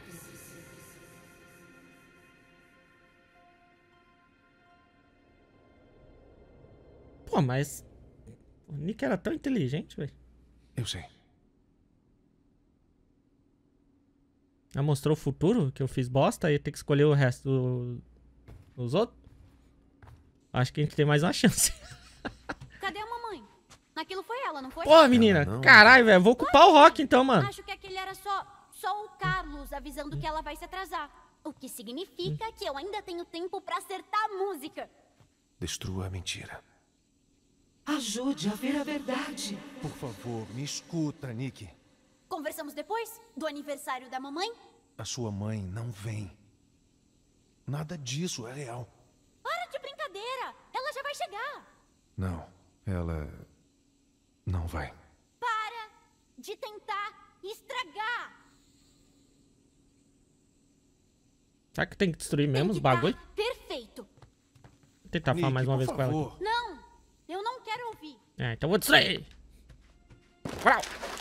Pô, mas... O Nick era tão inteligente, velho. Eu sei. Ela mostrou o futuro, que eu fiz bosta, e tem que escolher o resto do... dos outros. Acho que a gente tem mais uma chance. Cadê a mamãe? Aquilo foi ela, não foi? Pô, menina, caralho, velho. Vou ocupar o Rock então, mano. Acho que aquele era só, só o Carlos avisando que ela vai se atrasar. O que significa que eu ainda tenho tempo pra acertar a música. Destrua a mentira. Ajude a ver a verdade. Por favor, me escuta, Nick. Conversamos depois do aniversário da mamãe? A sua mãe não vem. Nada disso é real. Para de brincadeira! Ela já vai chegar! Não, ela... não vai. Para de tentar estragar! Será que tem que destruir mesmo os Tem que bagulho? tá perfeito! Vou tentar falar Nick, mais uma por vez com ela favor. aqui. Não! Eu não quero ouvir! É, então vou destruir! Uau.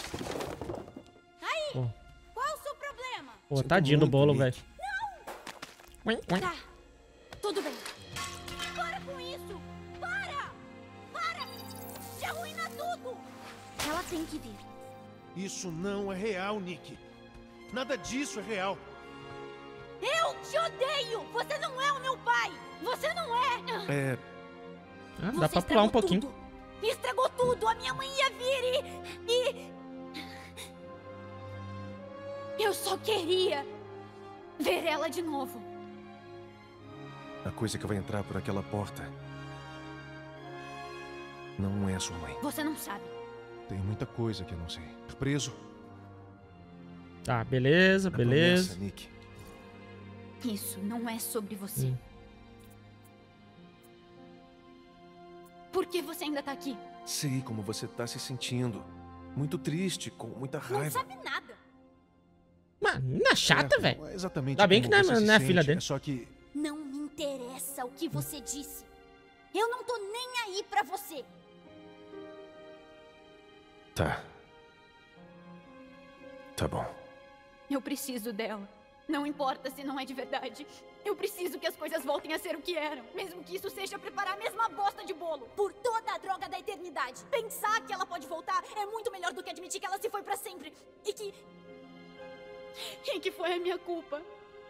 Aí! Pô. Qual é o seu problema? Pô, Sinto tadinho do muito, bolo, Nick. velho. Tá, tudo bem. Para com isso! Para! Para de arruinar tudo! Ela tem que vir. Isso não é real, Nick. Nada disso é real. Eu te odeio! Você não é o meu pai! Você não é! É... Ah, Você dá pra pular um estragou pouquinho. tudo. Estragou tudo! A minha mãe ia vir e... e... Eu só queria ver ela de novo. A coisa que vai entrar por aquela porta não é sua mãe. Você não sabe. Tem muita coisa que eu não sei. Preso. Tá, beleza, Na beleza. promessa, Nick. Isso não é sobre você. Hum. Por que você ainda tá aqui? Sei como você tá se sentindo. Muito triste, com muita Não raiva. sabe nada. Mano, não é chata, Certo, velho. é exatamente Ainda bem como que não é- você se não é sente, filha dele. É só que... Não me interessa o que você disse. Eu não tô nem aí pra você. Tá. Tá bom. Eu preciso dela. Não importa se não é de verdade. Eu preciso que as coisas voltem a ser o que eram. Mesmo que isso seja preparar a mesma bosta de bolo. Por toda a droga da eternidade. Pensar que ela pode voltar é muito melhor do que admitir que ela se foi pra sempre. E que... E que foi a minha culpa.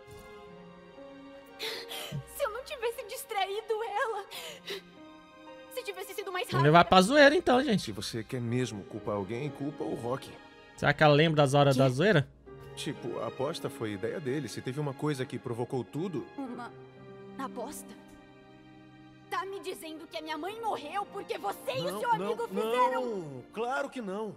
Se eu não tivesse distraído ela... Se tivesse sido mais Vamos rápida... levar pra zoeira então, gente. Se você quer mesmo culpar alguém, culpa o Rock. Será que ela lembra das horas da zoeira? Tipo, a aposta foi ideia dele. Se teve uma coisa que provocou tudo... Uma aposta? Tá me dizendo que a minha mãe morreu porque você e o seu amigo fizeram... Não, claro que não.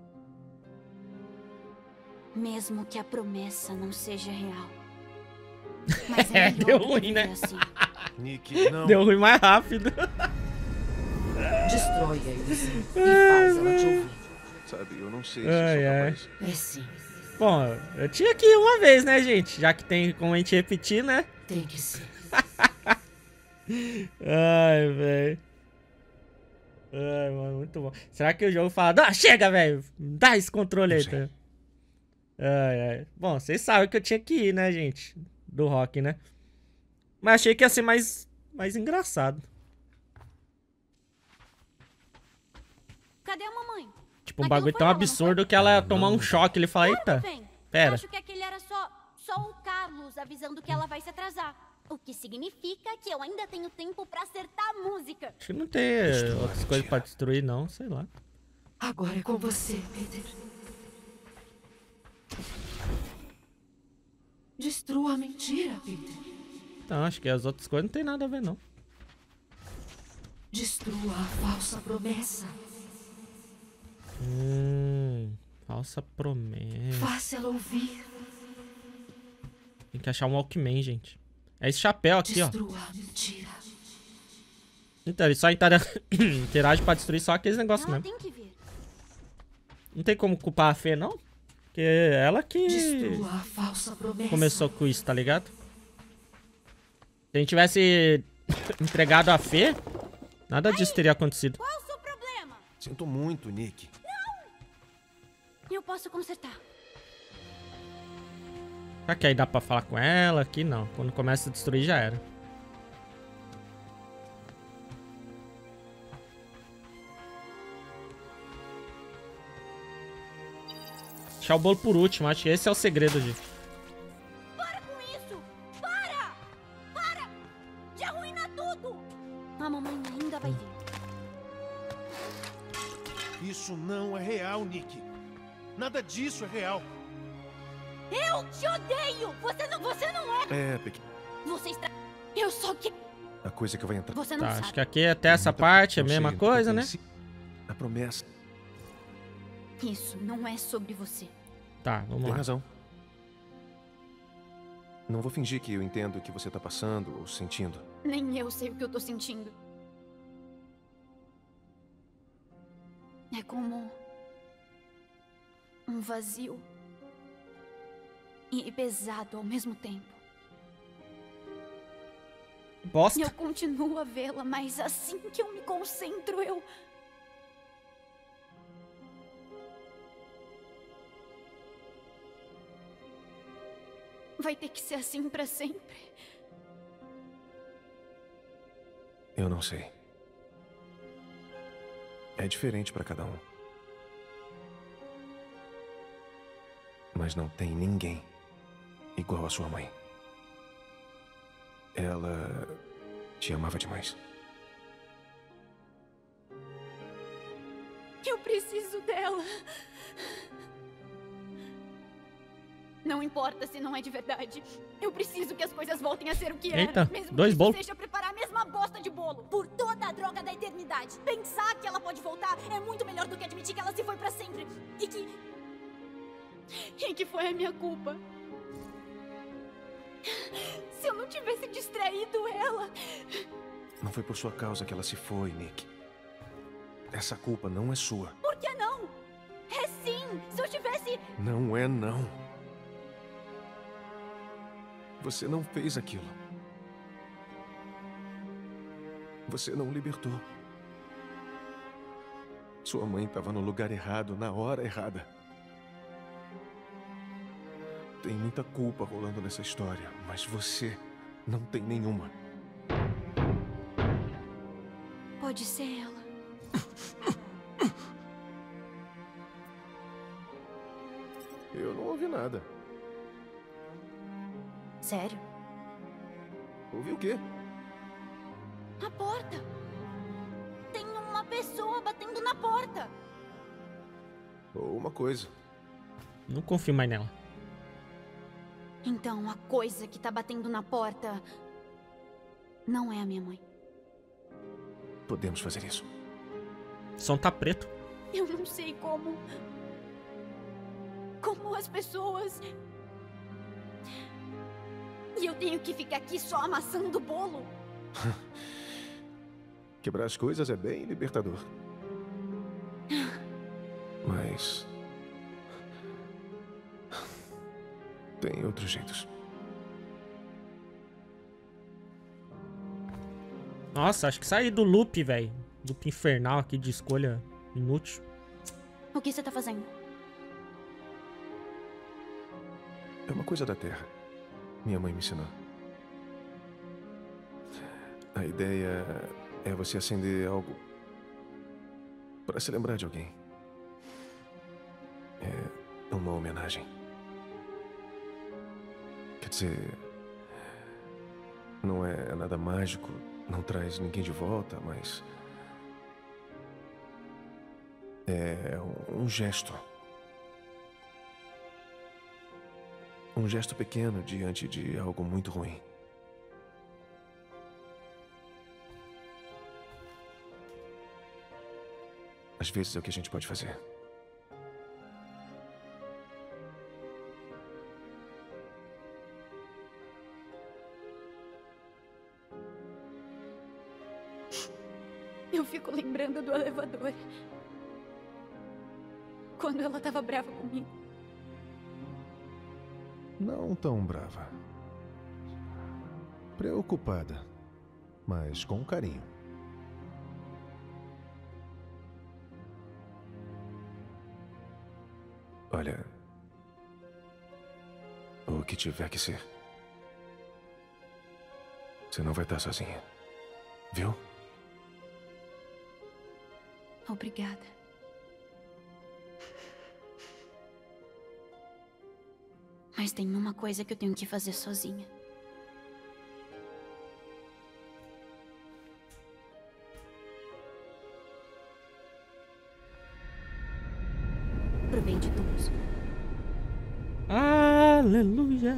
Mesmo que a promessa não seja real. Mas É, é deu melhor do que ruim, né? viver assim. Nick, não. Deu ruim mais rápido. Destrói a ilusão e faz ela te ouvir. Sabe, eu não sei se Ai, sou ai. capaz. É sim. Bom, eu tinha que ir uma vez, né, gente? Já que tem como a gente repetir, né? Tem que ser. Ai, velho. Ai, mano, muito bom. Será que o jogo fala, ah, chega, velho, dá esse controle aí, tá? Ai, ai. Bom, vocês sabem que eu tinha que ir, né, gente? Do Rock, né? Mas achei que ia ser mais, mais engraçado. Cadê a mamãe? Tipo, um bagulho tão absurdo que ela ia tomar um choque. Ele fala, eita, Bem, pera. acho que aquele era só, só o Carlos avisando que ela vai se atrasar. O que significa que eu ainda tenho tempo pra acertar a música. Acho que não tem eh, outras coisas pra destruir, não. Sei lá. Agora é com você, Peter. Destrua a mentira, Peter. Então, acho que as outras coisas não tem nada a ver, não. Destrua a falsa promessa. Hum, falsa promessa. Faça ela ouvir. Tem que achar um Walkman, gente. É esse chapéu aqui, ó. Destrua a mentira. Então, ele só intera- interage pra destruir só aqueles negócios Ela mesmo. tem que vir. Não tem como culpar a Fê, não? Porque ela que Destrua a falsa promessa. começou com isso, tá ligado? Se a gente tivesse entregado a Fê, nada disso teria acontecido. Qual é o seu problema? Sinto muito, Nick. Eu posso consertar. Será que aí dá pra falar com ela? Aqui não. Quando começa a destruir já era. Deixar o bolo por último. Acho que esse é o segredo, gente. Para com isso! Para! Para! De arruinar tudo! A mamãe ainda vai vir. Isso não é real, Nick. Nada disso é real. Eu te odeio! Você não, você não é... É, pequeno. Você está... Eu só que... A coisa que vai entrar... Você não Tá, sabe. acho que aqui até essa parte é a mesma coisa, né? A promessa. Isso não é sobre você. Tá, vamos Tem lá. razão. Não vou fingir que eu entendo o que você tá passando ou sentindo. Nem eu sei o que eu tô sentindo. É como... um vazio. E pesado ao mesmo tempo. Bosta. Eu continuo a vê-la, mas assim que eu me concentro, eu... Vai ter que ser assim pra sempre. Eu não sei. É diferente pra cada um. Mas não tem ninguém igual a sua mãe. Ela te amava demais. Eu preciso dela. Não importa se não é de verdade. Eu preciso que as coisas voltem a ser o que Eita, eram. Mesmo dois que bolos. isso seja preparar a mesma bosta de bolo. Por toda a droga da eternidade. Pensar que ela pode voltar é muito melhor do que admitir que ela se foi pra sempre. E que... E que foi a minha culpa. Se eu não tivesse distraído ela... Não foi por sua causa que ela se foi, Nick. Essa culpa não é sua. Por que não? É sim! Se eu tivesse... Não é não. Você não fez aquilo. Você não libertou. Sua mãe estava no lugar errado, na hora errada. Tem muita culpa rolando nessa história, mas você não tem nenhuma. Pode ser ela. Eu não ouvi nada. Sério? Ouvi o quê? A porta. Tem uma pessoa batendo na porta. Ou uma coisa. Não confio mais nela. Então, a coisa que tá batendo na porta não é a minha mãe. Podemos fazer isso. O som tá preto. Eu não sei como... Como as pessoas... E eu tenho que ficar aqui só amassando o bolo. Quebrar as coisas é bem libertador. Mas... tem outros jeitos. Nossa, acho que saí do loop, velho. Loop infernal aqui de escolha inútil. O que você tá fazendo? É uma coisa da Terra. Minha mãe me ensinou. A ideia é você acender algo para se lembrar de alguém. É uma homenagem. Quer dizer, não é nada mágico, não traz ninguém de volta, mas é um, um gesto. Um gesto pequeno diante de algo muito ruim. Às vezes é o que a gente pode fazer. Eu fico lembrando do elevador. Quando ela tava brava comigo. Não tão brava. Preocupada, mas com carinho. Olha, o que tiver que ser. Você não vai estar sozinha. Viu? Obrigada. Mas tem uma coisa que eu tenho que fazer sozinha. Pro bem de todos. Aleluia.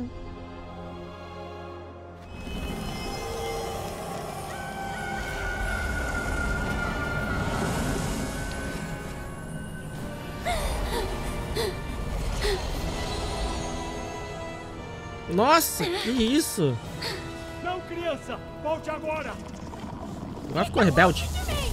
Nossa, que isso? Não, criança! Volte agora! Agora ficou rebelde.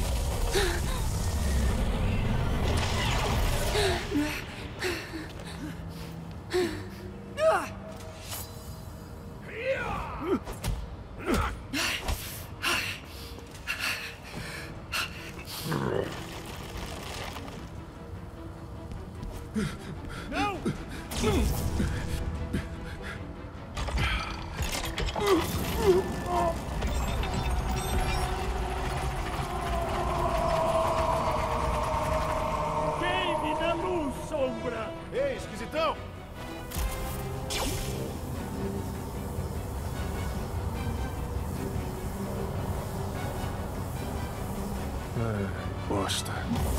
Não! Queime na luz, sombra! Ei, esquisitão! Ah, bosta.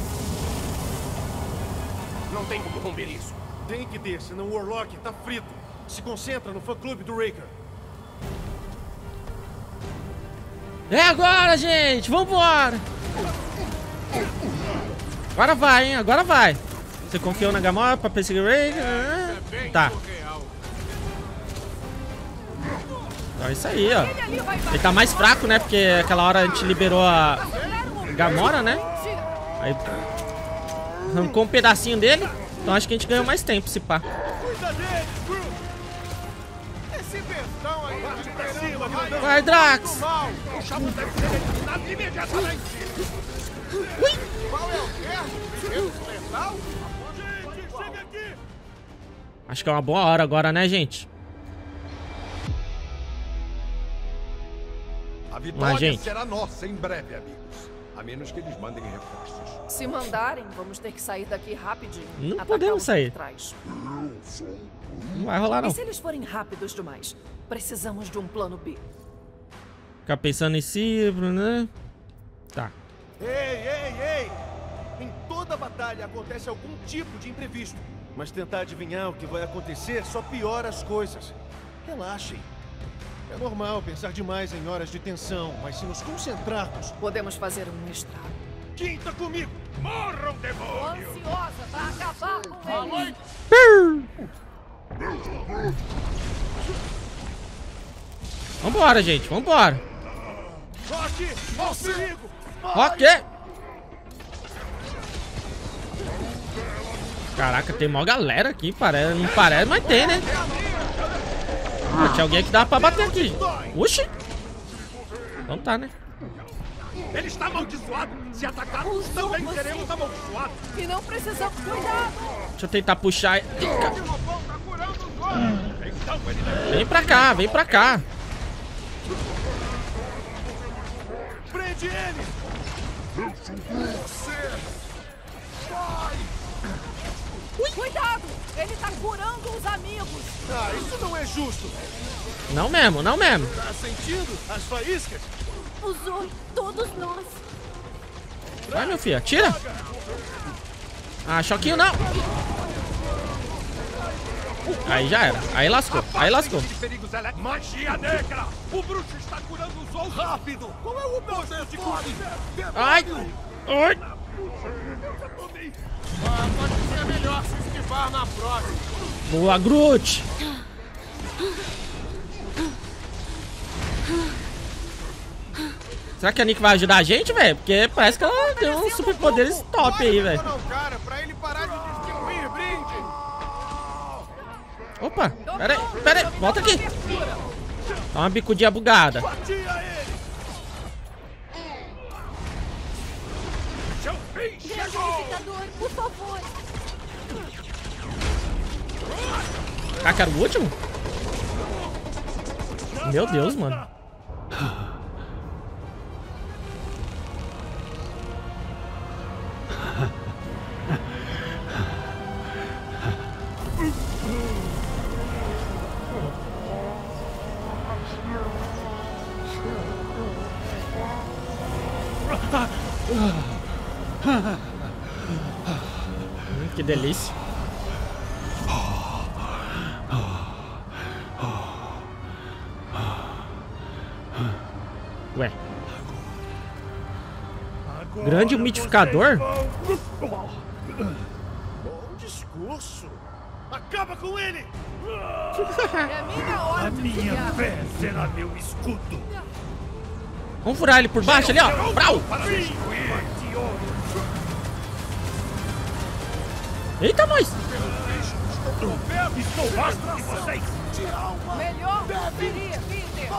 Não tem como romper isso. Tem que ter, senão o Warlock tá frito. Se concentra no fã-clube do Raker. É agora, gente! Vambora! Agora vai, hein? Agora vai! Você confiou na Gamora pra perseguir o Raker? É Tá. É isso aí, ó. Ele tá mais fraco, né? Porque aquela hora a gente liberou a Gamora, né? Aí arrancou um pedacinho dele. Então acho que a gente ganhou mais tempo, se pá. Cuida dele, Groot! Esse bestão aí, parte pra cima, grandão! Vai, Drax! O Shaman deve ser eliminado imediatamente. Ui! Qual é o termo? Primeiro letal? Gente, chega aqui! Acho que é uma boa hora agora, né, gente? A vitória Mas, gente... será nossa em breve, amigos. A menos que eles mandem reforços. Se mandarem, vamos ter que sair daqui rapidinho. Não Atacá-los podemos sair. por trás. Não vai rolar, não. E se eles forem rápidos demais? Precisamos de um plano B. Ficar pensando em si, né? Tá. Ei, ei, ei! Em toda batalha acontece algum tipo de imprevisto. Mas tentar adivinhar o que vai acontecer só piora as coisas. Relaxem. É normal pensar demais em horas de tensão, mas se nos concentrarmos... Podemos fazer um estrago. Quinta comigo! Morram, Tô demônio! ansiosa pra acabar com ele. Vambora, gente. Vambora. Rock! Ao perigo! Rock! Caraca, tem mó galera aqui. Parece, não parece, mas tem, né? Ah, tinha alguém que dava pra bater aqui. Oxi! Então tá, né? Ele está amaldiçoado! Se atacarmos, também seremos amaldiçoados! E não precisamos cuidar. Deixa eu tentar puxar. O Lobão tá curando os olhos! Então ele deve... Vem pra cá, vem pra cá. Prende ele! Eu sou você! Cuidado! Ele tá curando os amigos. Ah, isso não é justo! Não mesmo, não mesmo. Tá sentindo as faíscas? Usou todos nós. Vai, meu filho, atira. Ah, choquinho não. Aí já era. Aí lascou, aí lascou. Magia negra! O bruxo está curando os outros! Rápido! Qual é o poder de cura? Ai! Ai! Ah, pode ser melhor se esquivar na próxima! Boa, Groot! Será que a Nick vai ajudar a gente, velho? Porque parece que ela tem uns superpoderes top aí, velho. Cara, pra ele parar de distribuir brinde! Opa, pera aí, pera aí, volta aqui. Dá uma bicudinha bugada. Desligador, por favor. Ah, que era o último? Meu Deus, mano. Hum, que delícia. Ué. Grande umidificador? Bom discurso. Acaba com ele! É minha hora A de minha brilhar. fé será meu escudo. Vamos furar ele por baixo ali, ó. Brau! Eita, nós! Estou rastro de vocês! Melhor seria, Peter.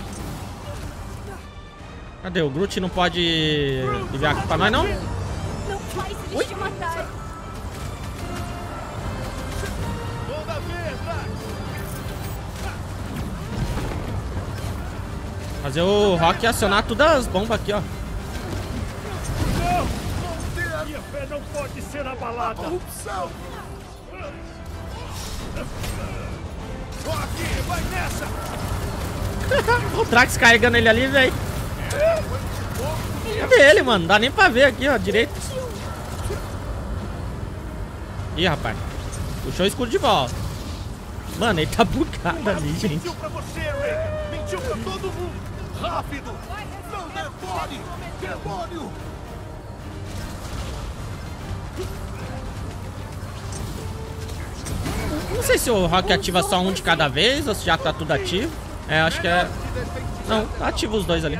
Cadê? O Groot não pode enviar aqui pra nós, não? Não faz eles te matar. Toda vez, Fazer o Rock acionar todas as bombas aqui, ó. Não! Minha fé não pode ser abalada! Corrupção! Rock, vai nessa! O Drax carregando ele ali, velho. Cadê ele, mano? Não dá nem pra ver aqui, ó, direito. Ih, rapaz. Puxou o escudo de volta. Mano, ele tá bugado ali, gente. Mentiu pra você, Ray! Mentiu pra todo mundo! Rápido! Não demore! Demônio! Não sei se o Rock ativa só um de cada vez ou se já tá tudo ativo. É, acho que é... Não, tá ativo os dois ali.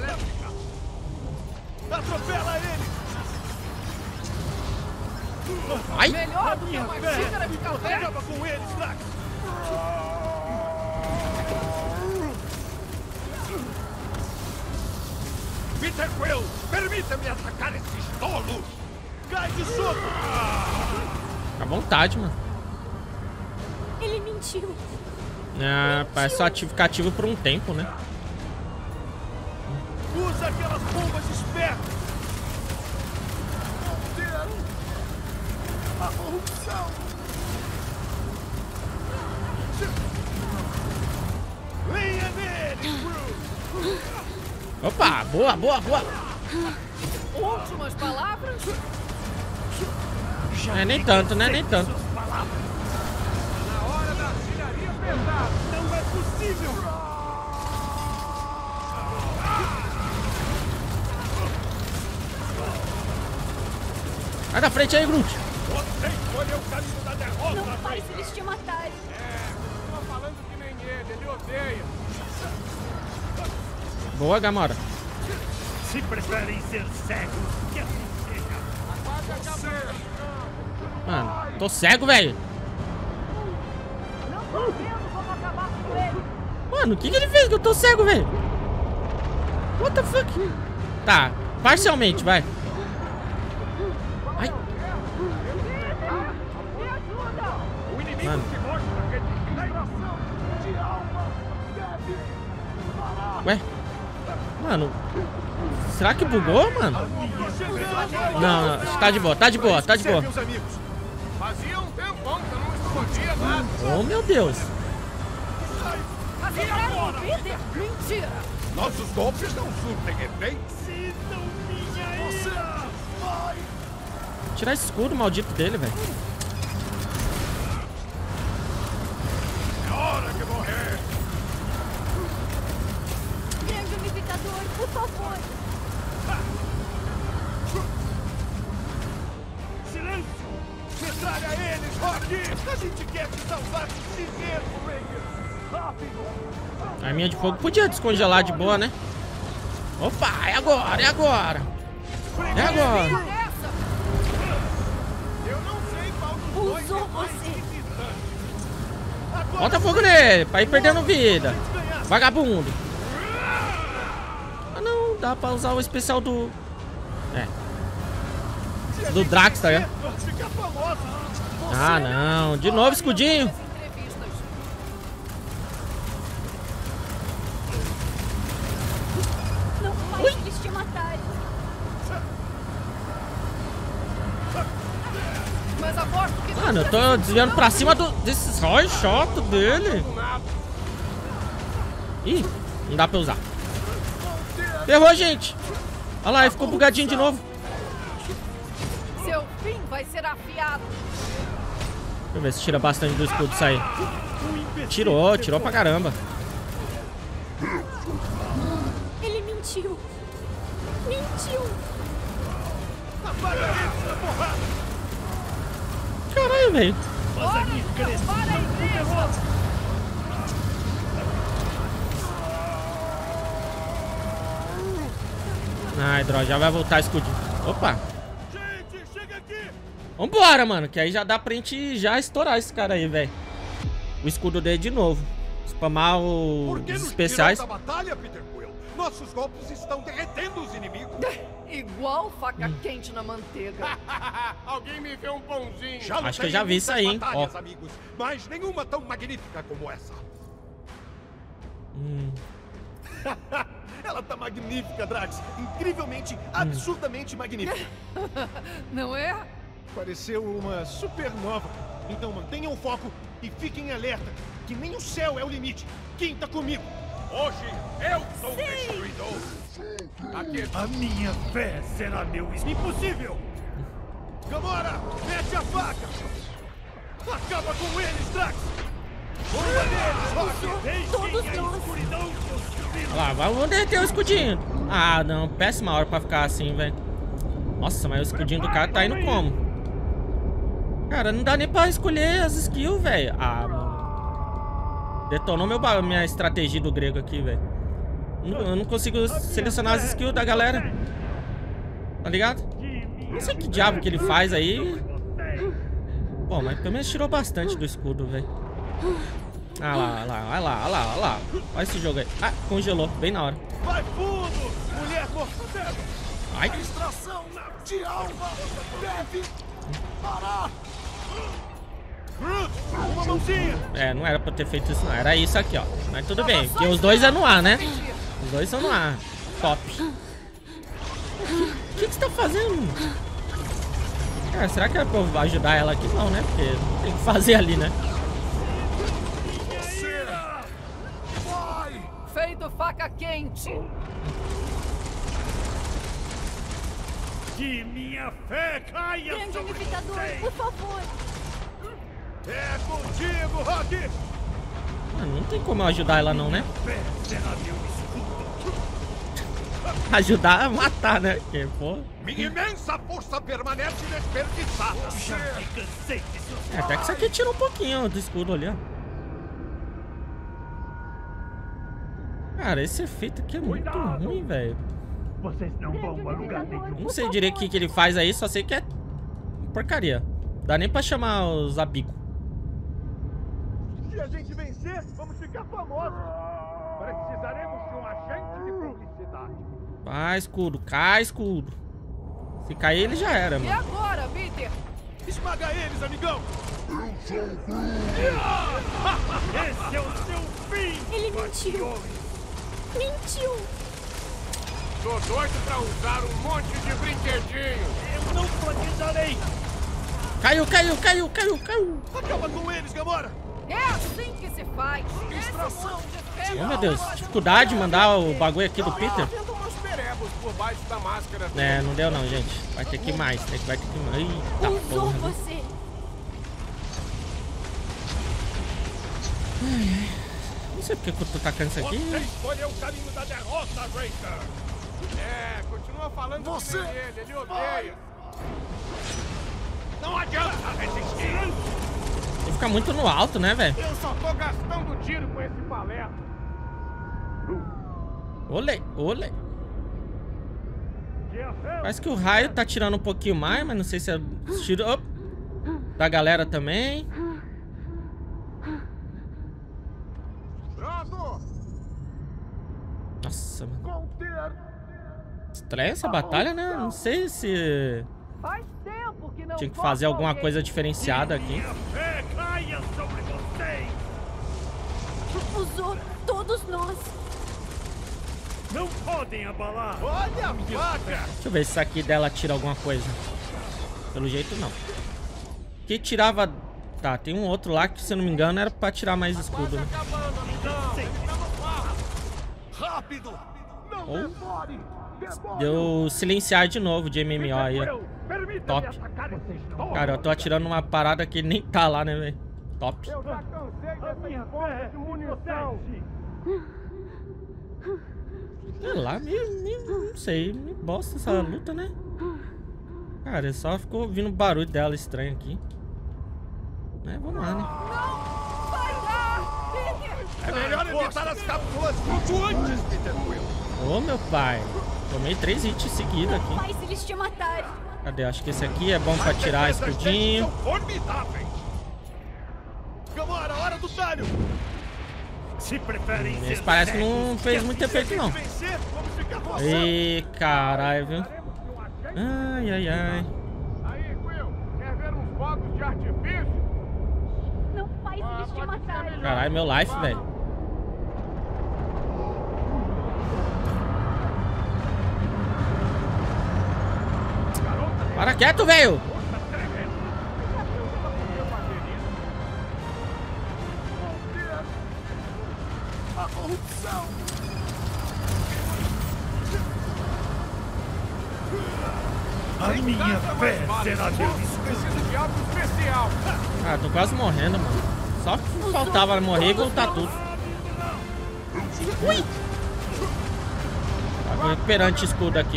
Atropela ele! Ai! Melhor do que uma xícara de café. Acaba com eles, Drax! Peter Quill, permita-me atacar esses tolos! Cai de soco! Fica à vontade, mano. Ele mentiu. É, parece só ativo, ficar ativo por um tempo, né? Usa aquelas bombas espertas! A corrupção! Venha nele, Groot! Opa, boa, boa, boa. Últimas palavras? É, nem tanto, né? Nem tanto. Na hora da artilharia pesada! Não é possível! Sai da frente aí, Groot. Você escolheu o caminho da derrota, Não faz eles te matarem. Tô falando que nem ele, ele odeia! Boa, Gamora. Se preferem ser cegos, que assim seja. Apaga a cabeça! Mano, tô cego, velho. Não tô vendo como acabar com ele. Mano, o que que ele fez que eu tô cego, velho? What the fuck? Tá, parcialmente, vai. Ai. O inimigo Mano. se mostra redignação de alma! Ué? Mano, será que bugou, mano? Não, não, acho que tá de boa, tá de boa, tá de boa. Meus amigos, Fazia um tempão que eu não escondia nada! Oh, meu Deus. Acertaram o Peter? Mentira. Nossos golpes não surtem efeito. sintam minha ira! Vai! Tirar esse escudo maldito dele, velho. É hora de morrer! Grande unificador, por favor. Silêncio! Metralha eles, Rock! A gente quer te salvar de si mesmo, Ranger! Rápido! A arminha de fogo podia descongelar de boa, né? Opa, é agora, é agora. É agora. Nessa. Eu não sei qual dos dois Usou é mais você. irritante. Agora Bota fogo nele, pra ir perdendo vida. Vagabundo. Ah, não, dá pra usar o especial do... É. Do Drax, tá ligado? vamos ficar famosos! Ah, não. De novo escudinho. Entrevistas. Mano, eu tô desviando pra cima do, desses raios chato dele. Ih, não dá pra usar. Ferrou, gente. Olha lá, ele ficou bugadinho de novo. Seu fim vai ser afiado. Deixa eu ver se tira bastante do escudo isso aí. Tirou, tirou pra caramba. Ele mentiu. Mentiu. Caralho, velho. Ai, droga, já vai voltar escudinho. Opa. Vambora, mano, que aí já dá pra gente já estourar esse cara aí, velho. O escudo dele de novo. Spamar o... os especiais. Da batalha, Peter Quill? Nossos golpes estão derretendo os inimigos. Igual faca hum. quente na manteiga. Alguém me vê um pãozinho. Já Acho que eu já vi isso aí, hein? Batalhas, ó. Amigos, mas nenhuma tão magnífica como essa. Hum. Ela tá magnífica, Drax. Incrivelmente, absurdamente magnífica. Não é? Pareceu uma supernova. Então mantenham o foco e fiquem alerta, que nem o céu é o limite. Quem tá comigo? Hoje eu sou o destruidor. Aqui. A minha fé será meu impossível. Gamora, mete a faca. Acaba com eles, Drax. Todos nós. Olha lá, vamos derreter o escudinho. Ah, não, péssima hora pra ficar assim, velho. Nossa, mas o escudinho do cara tá indo como? Cara, não dá nem pra escolher as skills, velho. Ah, mano. Detonou meu, minha estratégia do grego aqui, velho. Eu não consigo selecionar as skills da galera. Tá ligado? Não sei que diabo que ele faz aí. Bom, mas pelo menos tirou bastante do escudo, velho. Ah lá, olha lá, olha lá, olha lá, olha lá. Olha esse jogo aí. Ah, congelou, bem na hora. Vai fundo, mulher morta. Ai. A extração de alma deve parar. Uma mãozinha. É, não era pra eu ter feito isso não. Era isso aqui, ó. Mas tudo bem, porque os dois é no ar, né? Os dois são no ar. Top. O que, que você tá fazendo? Cara, será que é pra eu ajudar ela aqui? Não, né? Porque tem que fazer ali, né? Feito faca quente. Que minha fé caia Grande sobre unificador, vocês. por favor. É contigo, Rocky. Mano, não tem como eu ajudar ela não, né? Fé será meu escudo. Ajudar a matar, né? Porque, pô... Minha imensa força permanece desperdiçada. Já me cansei de seus É, até que isso aqui tira um pouquinho do escudo ali, ó. Cara, esse efeito aqui é muito Cuidado. ruim, velho. Vocês não vão a lugar nenhum. Não sei direito o que, que ele faz aí, só sei que é porcaria. Dá nem pra chamar os abicos. Se a gente vencer, vamos ficar famosos. Precisaremos de um agente de publicidade. Vai, escudo, cai, escudo. Se cair, ele já era, E mano. agora, Peter? Esmaga eles, amigão. Esse é o seu fim. Ele mentiu. Mentiu. Tô doido pra usar um monte de brinquedinho. Eu não planejarei. Caiu, caiu, caiu, caiu, caiu. Acaba com eles, Gamora. É assim que se faz. Extração. Oh, meu Deus, dificuldade de mandar o bagulho aqui do Peter. Tendo umas perebas por baixo da máscara. É, não deu não, gente. Vai ter que ir mais, vai ter que ir mais. Eita Usou porra. você. Não sei porque que eu tô tacando isso aqui. Você escolheu o caminho da derrota, Racer. É, continua falando Você que nem ele, ele odeia. Não adianta resistir. Ele fica muito no alto, né, velho? Eu só tô gastando tiro com esse paleta. Olê, olê. Parece que o raio tá tirando um pouquinho mais, mas não sei se é tiro oh, da galera também. Pronto. Nossa, mano. Conter. Estranha essa batalha, né? Não sei se Faz tempo que não tinha que fazer toco alguma alguém. coisa diferenciada aqui. Minha fé caia sobre vocês. Usou todos nós. Não podem abalar. Olha a faca. Deixa eu ver se isso aqui dela tira alguma coisa. Pelo jeito, não. Que tirava... Tá, tem um outro lá que, se eu não me engano, era pra tirar mais escudo, né? Rápido! Oh. Deu silenciar de novo de M M O aí, ó. Top. Cara, eu tô atirando uma parada que nem tá lá, né, velho? Top. Eu já cansei dessa bosta de munição. Sei lá, meio, meio, não sei, meio bosta essa luta, né? Cara, só ficou ouvindo o barulho dela estranho aqui. É, vamos lá, né? É melhor evitar as cápsulas flutuantes, Peter Quill. Ô, meu pai. Tomei três hits seguidos aqui. Pai, se eles te matarem. Cadê? Acho que esse aqui é bom pra tirar escudinho. Gamora, hora do talho! Se preferem Esse parece que não fez muito efeito, não. Ih, caralho, viu? Ai, ai, ai. Aí, Quill, quer ver uns fogos de artifício? Não faz eles te matarem. Caralho, meu life, velho. Para quieto, velho! A corrupção! A minha fé será Deus. Preciso de algo especial. Ah, tô quase morrendo, mano. Só que faltava morrer e voltar tudo. Ui! Tá recuperando esse escudo aqui.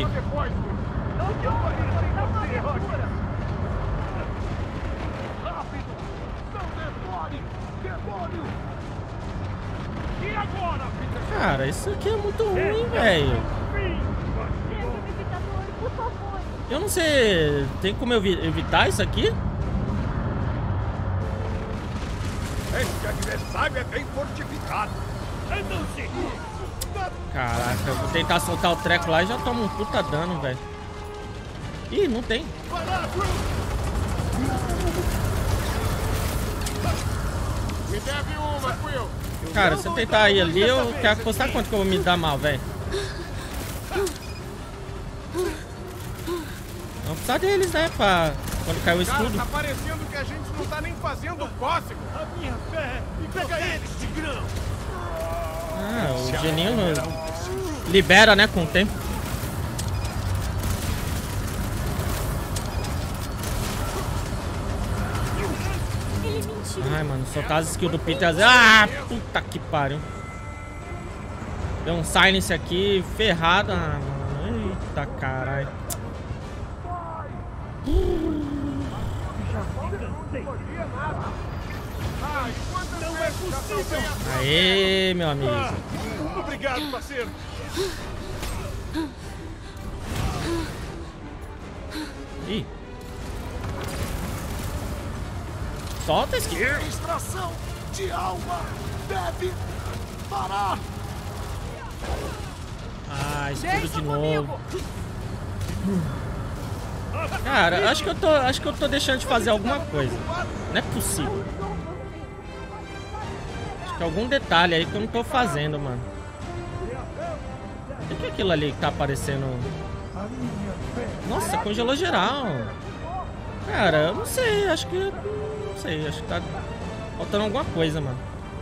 Cara, isso aqui é muito ruim, velho. Eu não sei, tem como eu evitar isso aqui? Este adversário é bem fortificado. Caraca, eu vou tentar soltar o treco lá e já tomo um puta dano, velho. Ih, não tem. Me deve uma, Quill. Cara, se eu tentar ir ali, eu quero apostar quanto que eu vou me dar mal, velho. Vamos precisar deles, né? Pra quando cair o escudo. Cara, tá parecendo que a gente não tá nem fazendo cócego. A minha fé! E pega eles, Tigrão! Ah, o geninho libera, né? Com o tempo. Ai, mano, soltar as skills do Peter. Ah, puta que pariu. Deu um silence aqui, ferrado. Ah, mano. Eita, caralho. Aê, meu amigo. Obrigado, parceiro. Ih. Solta esse. Extração de alma deve parar. Ah, escudo de novo. Cara, acho que eu tô, acho que eu tô deixando de fazer alguma coisa. Não é possível. Acho que é algum detalhe aí que eu não tô fazendo, mano. O que é aquilo ali que tá aparecendo? Nossa, congelou geral. Cara, eu não sei, acho que... Não sei, acho que tá faltando alguma coisa, mano.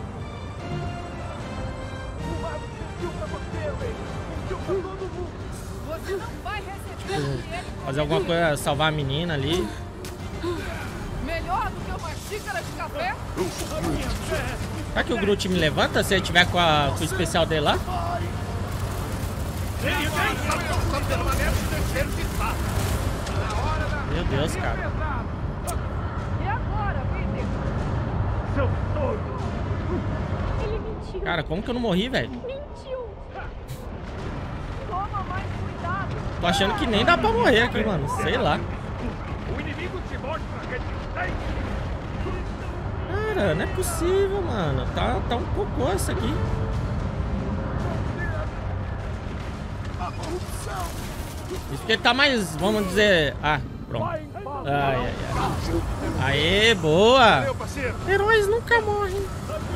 Você não vai receber o que ele... Fazer alguma coisa, salvar a menina ali. Melhor do que uma xícara de café? Será que o Groot me levanta se ele tiver com, a, com o especial dele lá? Meu Deus, cara. E agora, Peter? Seu doido! Ele mentiu. Cara, como que eu não morri, velho? Mentiu. Toma mais cuidado. Tô achando que nem dá pra morrer aqui, mano. Sei lá. O inimigo te mostra resistência. Cara, não é possível, mano. Tá, tá um cocô isso aqui. Isso porque tá mais, vamos dizer... Ah, pronto. Ai, ai, ai. Aê, boa. Heróis nunca morrem.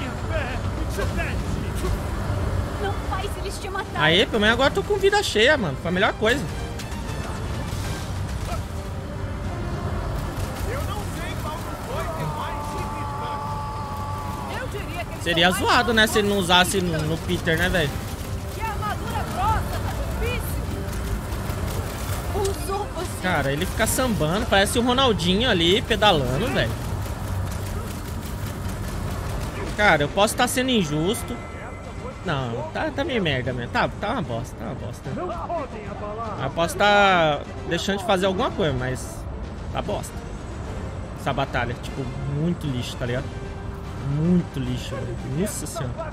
Não faz eles te matarem. Aê, pelo menos agora eu tô com vida cheia, mano. Foi a melhor coisa. Eu não sei qual dos Seria zoado, né? Se ele não usasse no, no Peter, né, velho? Que armadura grossa, tá difícil. Usou você. Cara, ele fica sambando, parece o Ronaldinho ali, pedalando, velho. Cara, eu posso estar sendo injusto. Não, tá, tá meio merda mesmo. Tá, tá uma bosta, tá uma bosta. Eu posso estar deixando de fazer alguma coisa, mas tá bosta. Essa batalha, tipo, muito lixo, tá ligado? Muito lixo, velho. Nossa senhora.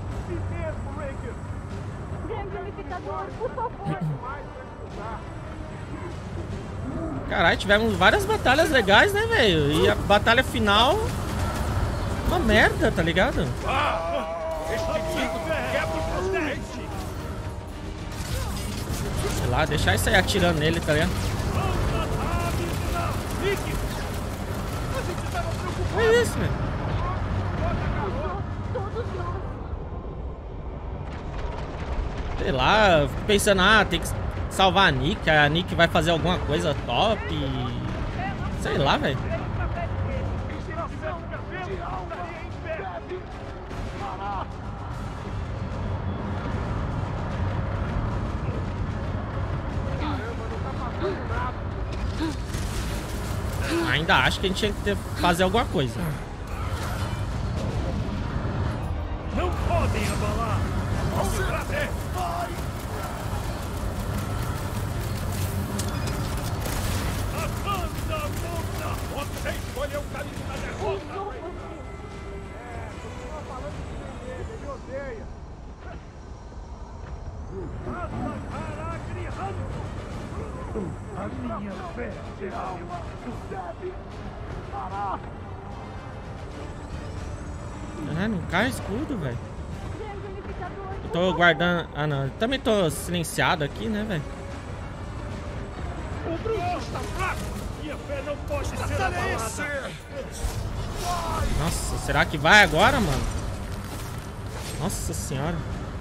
Caralho, tivemos várias batalhas legais, né, velho? E a batalha final... uma merda, tá ligado? Sei lá, deixar isso aí atirando nele, tá ligado? É isso, velho. Sei lá, eu fico pensando, ah, tem que salvar a Nick, a Nick vai fazer alguma coisa top. Sei lá, velho. Ainda acho que a gente tinha que ter, fazer alguma coisa. Não podem abalar. Você vai. Avança, moça. Você escolheu o caminho da derrota. É, continua falando que ele me odeia. A minha fé de alma deve parar. Ah, não cai escudo, velho. Eu tô guardando... Ah, não. Eu também tô silenciado aqui, né, velho? O bruxo está fraco. Minha fé não pode ser abalada. Nossa, será que vai agora, mano? Nossa senhora.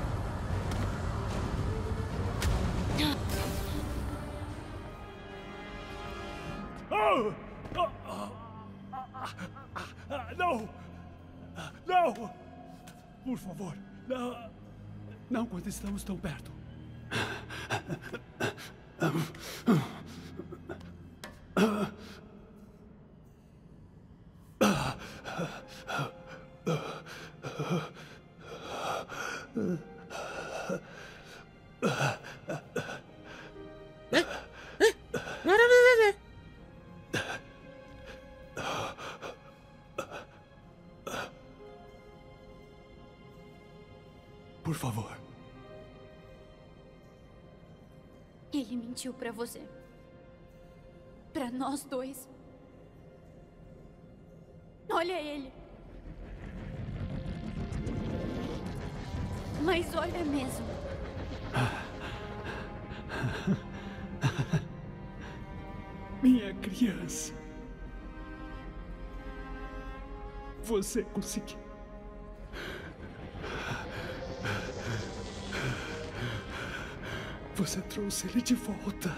Não! Não! Por favor, não! Não quando estamos tão perto. Por favor. Ele mentiu pra você. Pra nós dois. Olha ele. Mas olha mesmo. Minha criança. Você conseguiu. Você trouxe ele de volta.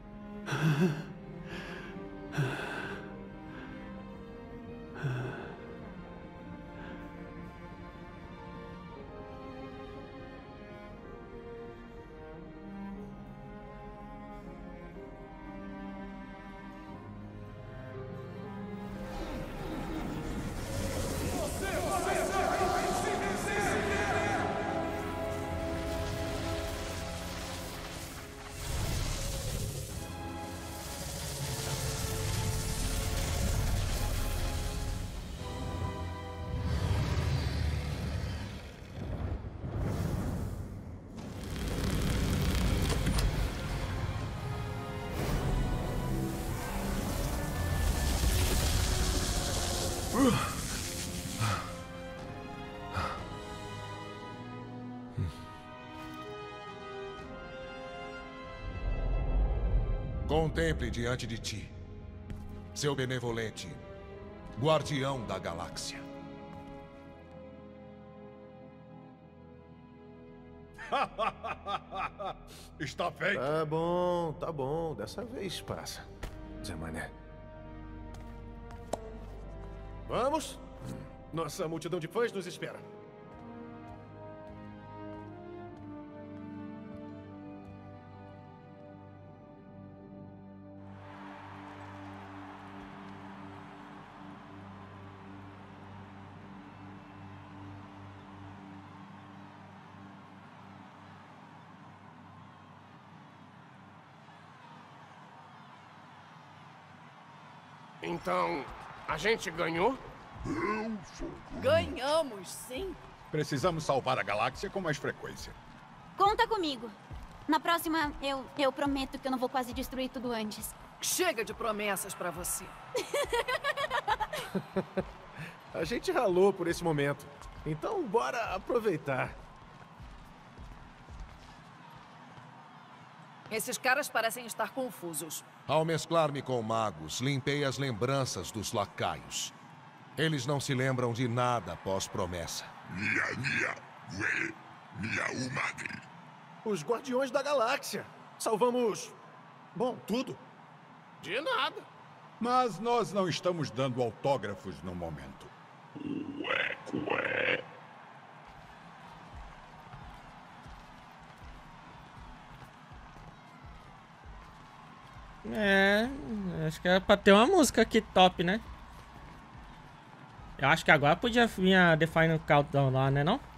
Contemple diante de ti, seu benevolente guardião da galáxia. Está feito. Tá bom, tá bom. Dessa vez passa. Zé Mané. Vamos? Nossa multidão de fãs nos espera. Então, a gente ganhou? Ganhamos, sim. Precisamos salvar a galáxia com mais frequência. Conta comigo. Na próxima, eu, eu prometo que eu não vou quase destruir tudo antes. Chega de promessas pra você. A gente ralou por esse momento. Então, bora aproveitar. Esses caras parecem estar confusos. Ao mesclar-me com magos, limpei as lembranças dos lacaios. Eles não se lembram de nada após promessa. Os Guardiões da Galáxia. Salvamos... bom, tudo. De nada. Mas nós não estamos dando autógrafos no momento. Ué, ué. É, acho que era pra ter uma música aqui top, né? Eu acho que agora podia vir a The Final Countdown lá, né não?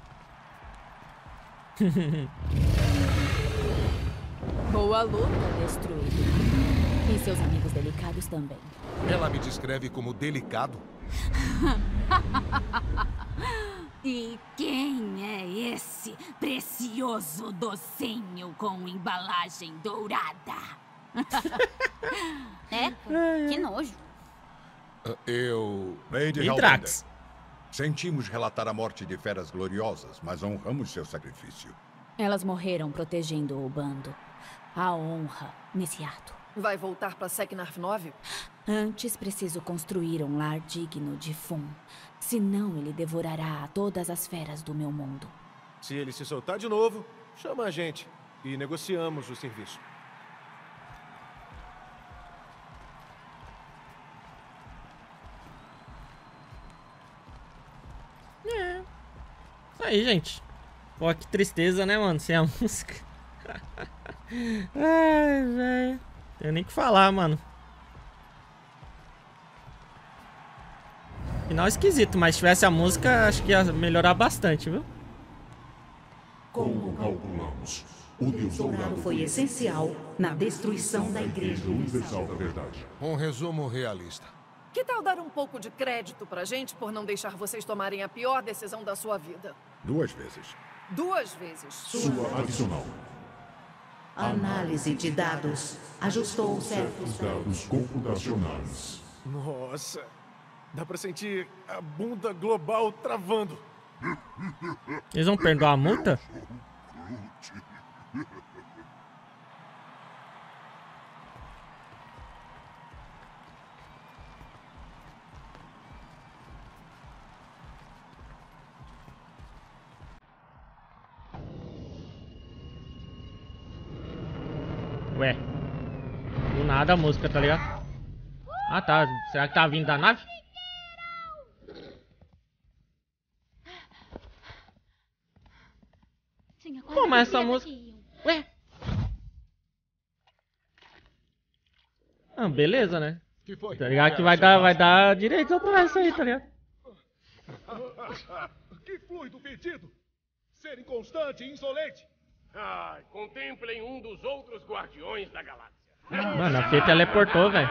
Boa luta, Destruído. E seus amigos delicados também. Ela me descreve como delicado? E quem é esse precioso docinho com embalagem dourada? É? Que nojo. Eu... Lady E Hellbender, Drax? sentimos relatar a morte de feras gloriosas, mas honramos seu sacrifício. Elas morreram protegendo o bando. A honra nesse ato. Vai voltar pra Seknarf nove? Antes preciso construir um lar digno de Fum. Senão ele devorará todas as feras do meu mundo. Se ele se soltar de novo, chama a gente e negociamos o serviço. É. Isso aí, gente. Pô, que tristeza, né, mano? Sem a música. Ai, velho. Tem nem o que falar, mano. Final esquisito, mas se tivesse a música, acho que ia melhorar bastante, viu? Como calculamos, o Deus Dourado foi essencial na destruição da Igreja Universal da Verdade. Um resumo realista. Que tal dar um pouco de crédito pra gente por não deixar vocês tomarem a pior decisão da sua vida? Duas vezes. Duas vezes. Sua adicional. Análise de dados ajustou certos Os dados computacionais. Nossa, dá pra sentir a bunda global travando. Eles vão perdoar a multa? Ué, do nada a música, tá ligado? Ah tá, será que tá vindo da nave? Pô, mas essa música... Ué? Ah, beleza, né? Que foi? Tá ligado que vai dar, vai dar direitos autorais isso aí, tá ligado? Que fluido pedido! Ser inconstante e insolente! Ai, contemplem um dos outros guardiões da galáxia. Mano, a Fê teleportou, velho.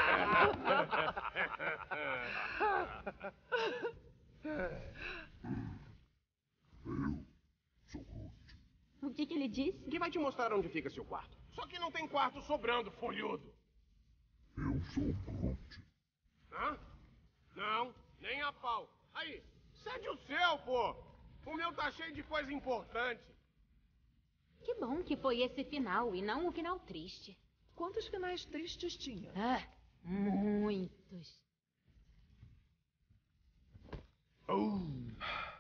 O que, que ele disse? Que vai te mostrar onde fica seu quarto. Só que não tem quarto sobrando, folhudo. Eu sou Groot. Hã? Não, nem a pau. Aí, cede o seu, pô. O meu tá cheio de coisa importante. Que bom que foi esse final e não um final triste. Quantos finais tristes tinha? Ah, muitos. Uh.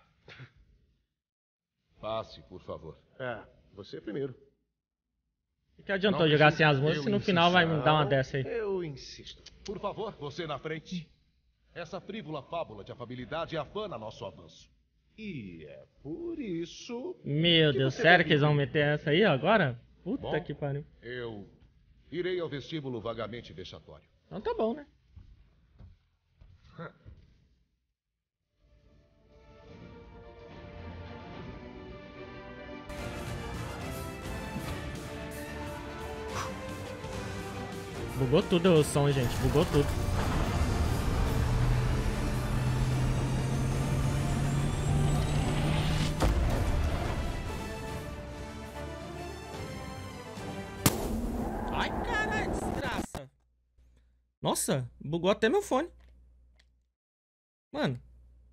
Passe, por favor. É, você primeiro. O que adiantou jogar sem as músicas se no final vai me dar uma dessa aí? Eu insisto. Por favor, você na frente. Essa frívola fábula de afabilidade afana nosso avanço. E é por isso... Meu Deus, sério que eles vão meter essa aí agora? Puta Bom, que pariu. Eu irei ao vestíbulo vagamente vexatório. Então tá bom, né? Bugou tudo o som, gente. Bugou tudo. Ai, caralho, desgraça. Nossa, bugou até meu fone. Mano.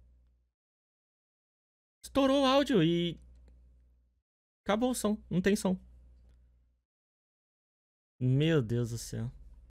Estourou o áudio e... acabou o som. Não tem som. Meu Deus do céu.